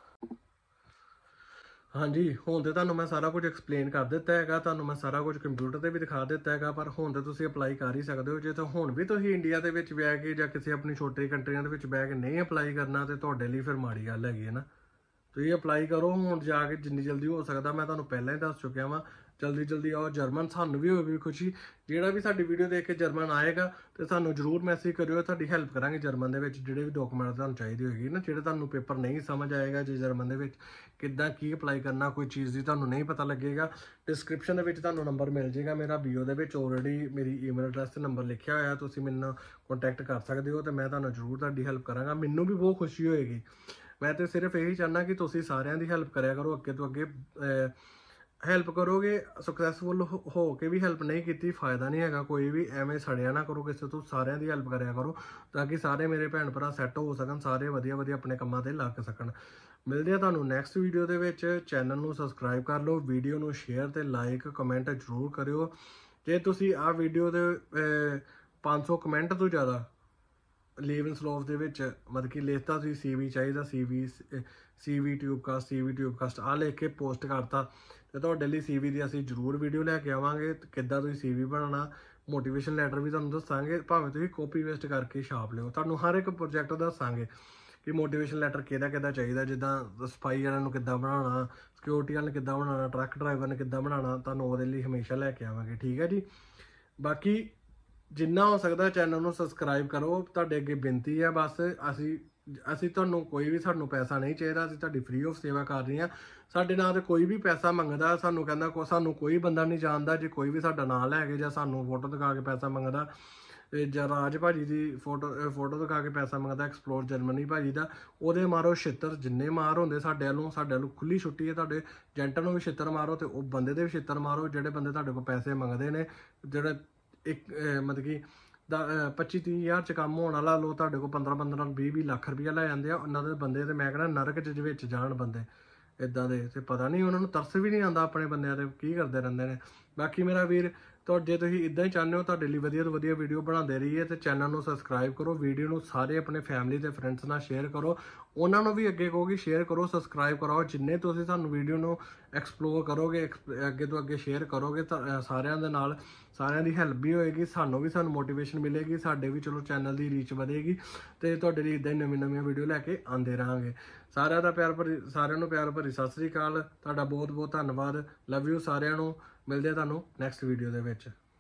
ਹਾਂਜੀ, ਹੁਣ ਤਾਂ ਤੁਹਾਨੂੰ ਮੈਂ ਸਾਰਾ ਕੁਝ ਐਕਸਪਲੇਨ ਕਰ ਦਿੱਤਾ ਹੈਗਾ, ਤੁਹਾਨੂੰ ਮੈਂ ਸਾਰਾ ਕੁਝ ਕੰਪਿਊਟਰ 'ਤੇ ਵੀ ਦਿਖਾ ਦਿੱਤਾ ਹੈਗਾ, ਪਰ ਹੁਣ ਤਾਂ ਤੁਸੀਂ ਅਪਲਾਈ ਕਰ ਹੀ ਸਕਦੇ ਹੋ। ਜੇ ਤਾਂ ਹੁਣ ਵੀ ਤੁਸੀਂ ਇੰਡੀਆ ਦੇ ਵਿੱਚ ਬਹਿ ਕੇ ਜਾਂ ਕਿਸੇ ਆਪਣੀ ਛੋਟੀ ਕੰਟਰੀਆਂ ਦੇ ਵਿੱਚ ਬਹਿ ਕੇ ਨਹੀਂ ਅਪਲਾਈ ਕਰਨਾ, ਤੇ ਤੁਹਾਡੇ ਲਈ ਫਿਰ ਮਾੜੀ ਗੱਲ ਹੈਗੀ ਹੈ ਨਾ। ਤੁਸੀਂ ਅਪਲਾਈ ਕਰੋ ਹੁਣ ਜਾ ਕੇ, ਜਿੰਨੀ ਜਲਦੀ ਹੋ ਸਕਦਾ। ਮੈਂ ਤੁਹਾਨੂੰ ਪਹਿਲਾਂ ਹੀ ਦੱਸ ਚੁੱਕਿਆ ਵਾਂ, ਜਲਦੀ ਆਓ ਜਰਮਨ। ਸਾਨੂੰ ਵੀ ਹੋਵੇਗੀ ਖੁਸ਼ੀ, ਜਿਹੜਾ ਵੀ ਸਾਡੀ ਵੀਡੀਓ ਦੇਖ ਕੇ ਜਰਮਨ ਆਏਗਾ ਤੇ ਸਾਨੂੰ ਜ਼ਰੂਰ ਮੈਸੇਜ ਕਰਿਓ, ਤੁਹਾਡੀ ਹੈਲਪ ਕਰਾਂਗੇ ਜਰਮਨ ਦੇ ਵਿੱਚ। ਜਿਹੜੇ ਵੀ ਡਾਕੂਮੈਂਟ ਤੁਹਾਨੂੰ ਚਾਹੀਦੀ ਹੋਏਗੀ ਨਾ, ਜਿਹੜੇ ਤੁਹਾਨੂੰ ਪੇਪਰ ਨਹੀਂ ਸਮਝ ਆਏਗਾ, ਜੇ ਜਰਮਨ ਦੇ ਵਿੱਚ ਕਿੱਦਾਂ ਕੀ ਅਪਲਾਈ ਕਰਨਾ, ਕੋਈ ਚੀਜ਼ ਦੀ ਤੁਹਾਨੂੰ ਨਹੀਂ ਪਤਾ ਲੱਗੇਗਾ, ਡਿਸਕ੍ਰਿਪਸ਼ਨ ਦੇ ਵਿੱਚ ਤੁਹਾਨੂੰ ਨੰਬਰ ਮਿਲ ਜਾਏਗਾ ਮੇਰਾ। ਬੀਓ ਦੇ ਵਿੱਚ ਆਲਰੇਡੀ ਮੇਰੀ ਈਮੇਲ ਐਡਰੈਸ ਤੇ ਨੰਬਰ ਲਿਖਿਆ ਹੋਇਆ, ਤੁਸੀਂ ਮੇਰੇ ਨਾਲ ਕੰਟੈਕਟ ਕਰ ਸਕਦੇ ਹੋ, ਤੇ ਮੈਂ ਤੁਹਾਨੂੰ ਜ਼ਰੂਰ ਤੁਹਾਡੀ ਹੈਲਪ ਕਰਾਂਗਾ। ਮੈਨੂੰ ਵੀ ਬਹੁਤ ਖੁਸ਼ੀ ਹੋਏਗੀ। ਮੈਂ ਤਾਂ ਸਿਰਫ ਇਹੀ ਚਾਹੁੰਦਾ ਕਿ ਤੁਸੀਂ ਸਾਰਿਆਂ ਦੀ ਹੈਲਪ ਕਰਿਆ ਕਰੋ, ਅੱਗੇ ਤੋਂ ਅੱਗੇ ਹੈਲਪ ਕਰੋਗੇ। ਸਕਸੈਸਫੁਲ ਹੋ ਕੇ ਵੀ ਹੈਲਪ ਨਹੀਂ ਕੀਤੀ, ਫਾਇਦਾ ਨਹੀਂ ਹੈਗਾ ਕੋਈ ਵੀ। ਐਵੇਂ ਸੜਿਆ ਨਾ ਕਰੋ ਕਿਸੇ ਤੋਂ, ਸਾਰਿਆਂ ਦੀ ਹੈਲਪ ਕਰਿਆ ਕਰੋ, ਤਾਂ ਕਿ ਸਾਰੇ ਮੇਰੇ ਭੈਣ ਭਰਾ ਸੈੱਟ ਹੋ ਸਕਣ, ਸਾਰੇ ਵਧੀਆ ਆਪਣੇ ਕੰਮਾਂ 'ਤੇ ਲੱਗ ਸਕਣ। ਮਿਲਦੇ ਆ ਤੁਹਾਨੂੰ ਨੈਕਸਟ ਵੀਡੀਓ ਦੇ ਵਿੱਚ। ਚੈਨਲ ਨੂੰ ਸਬਸਕ੍ਰਾਈਬ ਕਰ ਲਓ, ਵੀਡੀਓ ਨੂੰ ਸ਼ੇਅਰ ਤੇ ਲਾਈਕ ਕਮੈਂਟ ਜ਼ਰੂਰ ਕਰਿਓ। ਜੇ ਤੁਸੀਂ ਆਹ ਵੀਡੀਓ ਦੇ 500 ਕਮੈਂਟ ਤੋਂ ਜ਼ਿਆਦਾ ਲੀਵਨ ਸਲੋਵ ਦੇ ਵਿੱਚ ਮਤਲਬ ਕਿ ਲਿਖਤਾ, ਤੁਸੀਂ CV ਚਾਹੀਦਾ, CV ਟਿਊਬਕਾਸਟ ਆਹ ਲਿਖ ਕੇ ਪੋਸਟ ਕਰਤਾ, ਤੇ ਤੁਹਾਡੇ ਲਈ CV ਦੀ ਅਸੀਂ ਜ਼ਰੂਰ ਵੀਡੀਓ ਲੈ ਕੇ ਆਵਾਂਗੇ। ਕਿੱਦਾਂ ਤੁਸੀਂ CV ਬਣਾਉਣਾ, ਮੋਟੀਵੇਸ਼ਨ ਲੈਟਰ ਵੀ ਤੁਹਾਨੂੰ ਦੱਸਾਂਗੇ, ਭਾਵੇਂ ਤੁਸੀਂ ਕਾਪੀ ਵੇਸਟ ਕਰਕੇ ਛਾਪ ਲਿਓ। ਤੁਹਾਨੂੰ ਹਰ ਇੱਕ ਪ੍ਰੋਜੈਕਟ ਦੱਸਾਂਗੇ ਕਿ ਮੋਟੀਵੇਸ਼ਨ ਲੈਟਰ ਕਿਹਦਾ ਚਾਹੀਦਾ, ਜਿੱਦਾਂ ਸਫਾਈ ਵਾਲਿਆਂ ਨੂੰ ਕਿੱਦਾਂ ਬਣਾਉਣਾ, ਸਿਕਿਉਰਿਟੀ ਵਾਲਿਆਂ ਨੂੰ ਕਿੱਦਾਂ ਬਣਾਉਣਾ, ਟਰੱਕ ਡਰਾਈਵਰ ਨੇ ਕਿੱਦਾਂ ਬਣਾਉਣਾ, ਤੁਹਾਨੂੰ ਉਹਦੇ ਲਈ ਹਮੇਸ਼ਾ ਲੈ ਕੇ ਆਵਾਂਗੇ। ਠੀਕ ਹੈ ਜੀ। ਬਾਕੀ ਜਿੰਨਾ ਹੋ ਸਕਦਾ ਚੈਨਲ ਨੂੰ ਸਬਸਕ੍ਰਾਈਬ ਕਰੋ, ਤੁਹਾਡੇ ਅੱਗੇ ਬੇਨਤੀ ਹੈ ਬਸ। ਅਸੀਂ ਤੁਹਾਨੂੰ ਕੋਈ ਵੀ, ਸਾਨੂੰ ਪੈਸਾ ਨਹੀਂ ਚਾਹੀਦਾ, ਅਸੀਂ ਤੁਹਾਡੀ ਫ੍ਰੀ ਆਫ ਸੇਵਾ ਕਰ ਰਹੇ ਹਾਂ। ਸਾਡੇ ਨਾਂ ਤੇ ਕੋਈ ਵੀ ਪੈਸਾ ਮੰਗਦਾ, ਸਾਨੂੰ ਕਹਿੰਦਾ ਸਾਨੂੰ ਕੋਈ ਬੰਦਾ ਨਹੀਂ ਜਾਣਦਾ, ਜੇ ਕੋਈ ਵੀ ਸਾਡਾ ਨਾਂ ਲੈ ਕੇ ਜਾਂ ਸਾਨੂੰ ਫੋਟੋ ਦਿਖਾ ਕੇ ਪੈਸਾ ਮੰਗਦਾ, ਜਾਂ ਰਾਜ ਭਾਜੀ ਦੀ ਫੋਟੋ ਦਿਖਾ ਕੇ ਪੈਸਾ ਮੰਗਦਾ, ਐਕਸਪਲੋਰ ਜਰਮਨੀ ਭਾਜੀ ਦਾ, ਉਹਦੇ ਮਾਰੋ ਛਿੱਤਰ। ਜਿੰਨੇ ਮਾਰ ਹੁੰਦੇ ਸਾਡੇ ਵੱਲੋਂ ਖੁੱਲੀ ਛੁੱਟੀ ਹੈ। ਤੁਹਾਡੇ ਏਜੰਟਾਂ ਨੂੰ ਵੀ ਛਿੱਤਰ ਮਾਰੋ, ਤੇ ਉਹ ਬੰਦੇ ਦੇ ਵੀ ਛਿੱਤਰ ਮਾਰੋ ਜਿਹੜੇ ਬੰਦੇ ਤੁਹਾਡੇ ਕੋਲ ਪੈਸੇ ਮੰਗਦੇ ਨੇ, ਜਿਹੜੇ ਇੱਕ ਮਤਲਬ ਕਿ 25-30 ਹਜ਼ਾਰ 'ਚ ਕੰਮ ਹੋਣ ਵਾਲਾ, ਲੋ ਤੁਹਾਡੇ ਕੋਲ 15-20 ਲੱਖ ਰੁਪਇਆ ਲੈ ਜਾਂਦੇ ਆ। ਉਹਨਾਂ ਦੇ ਬੰਦੇ ਤੇ ਮੈਂ ਕਹਿੰਦਾ ਨਰਕ 'ਚ ਵਿੱਚ ਜਾਣ ਬੰਦੇ ਇੱਦਾਂ ਦੇ, ਤੇ ਪਤਾ ਨਹੀਂ ਉਹਨਾਂ ਨੂੰ ਤਰਸ ਵੀ ਨਹੀਂ ਆਉਂਦਾ ਆਪਣੇ ਬੰਦਿਆਂ ਤੇ, ਕੀ ਕਰਦੇ ਰਹਿੰਦੇ ਨੇ। ਬਾਕੀ ਮੇਰਾ ਵੀਰ, ਜੇ ਤੁਸੀਂ ਇੱਦਾਂ ਹੀ ਚਾਹੁੰਦੇ ਹੋ ਤੁਹਾਡੇ ਲਈ ਵਧੀਆ ਤੋਂ ਵਧੀਆ ਵੀਡੀਓ ਬਣਾਉਂਦੇ ਰਹੀਏ, ਤੇ ਚੈਨਲ ਨੂੰ ਸਬਸਕ੍ਰਾਈਬ ਕਰੋ, ਵੀਡੀਓ ਨੂੰ ਸਾਰੇ ਆਪਣੇ ਫੈਮਿਲੀ ਤੇ ਫਰੈਂਡਸ ਨਾਲ ਸ਼ੇਅਰ ਕਰੋ, ਉਹਨਾਂ ਨੂੰ ਵੀ ਅੱਗੇ ਕਹੋਗੇ ਸ਼ੇਅਰ ਕਰੋ, ਸਬਸਕ੍ਰਾਈਬ ਕਰਾਓ। ਜਿੰਨੇ ਤੁਸੀਂ ਸਾਨੂੰ ਵੀਡੀਓ ਨੂੰ ਐਕਸਪਲੋਰ ਕਰੋਗੇ, ਅੱਗੇ ਤੋਂ ਅੱਗੇ ਸ਼ੇਅਰ ਕਰੋਗੇ ਤਾਂ ਸਾਰਿਆਂ ਦੇ ਨਾਲ, ਸਾਰਿਆਂ ਦੀ ਹੈਲਪ ਵੀ ਹੋਏਗੀ, ਸਾਨੂੰ ਮੋਟੀਵੇਸ਼ਨ ਮਿਲੇਗੀ, ਸਾਡੇ ਵੀ ਚਲੋ ਚੈਨਲ ਦੀ ਰੀਚ ਵਧੇਗੀ, ਤੇ ਤੁਹਾਡੇ ਲਈ ਇੱਦਾਂ ਹੀ ਨਵੀਆਂ ਵੀਡੀਓ ਲੈ ਕੇ ਆਉਂਦੇ ਰਹਾਂਗੇ। ਸਾਰਿਆਂ ਨੂੰ ਪਿਆਰ ਭਰੀ ਸਤਿ ਸ੍ਰੀ ਅਕਾਲ। ਤੁਹਾਡਾ ਬਹੁਤ ਧੰਨਵਾਦ। ਲਵ ਯੂ ਸਾਰਿਆਂ ਨੂੰ। ਮਿਲਦੇ ਆ ਤੁਹਾਨੂੰ ਨੈਕਸਟ ਵੀਡੀਓ ਦੇ ਵਿੱਚ।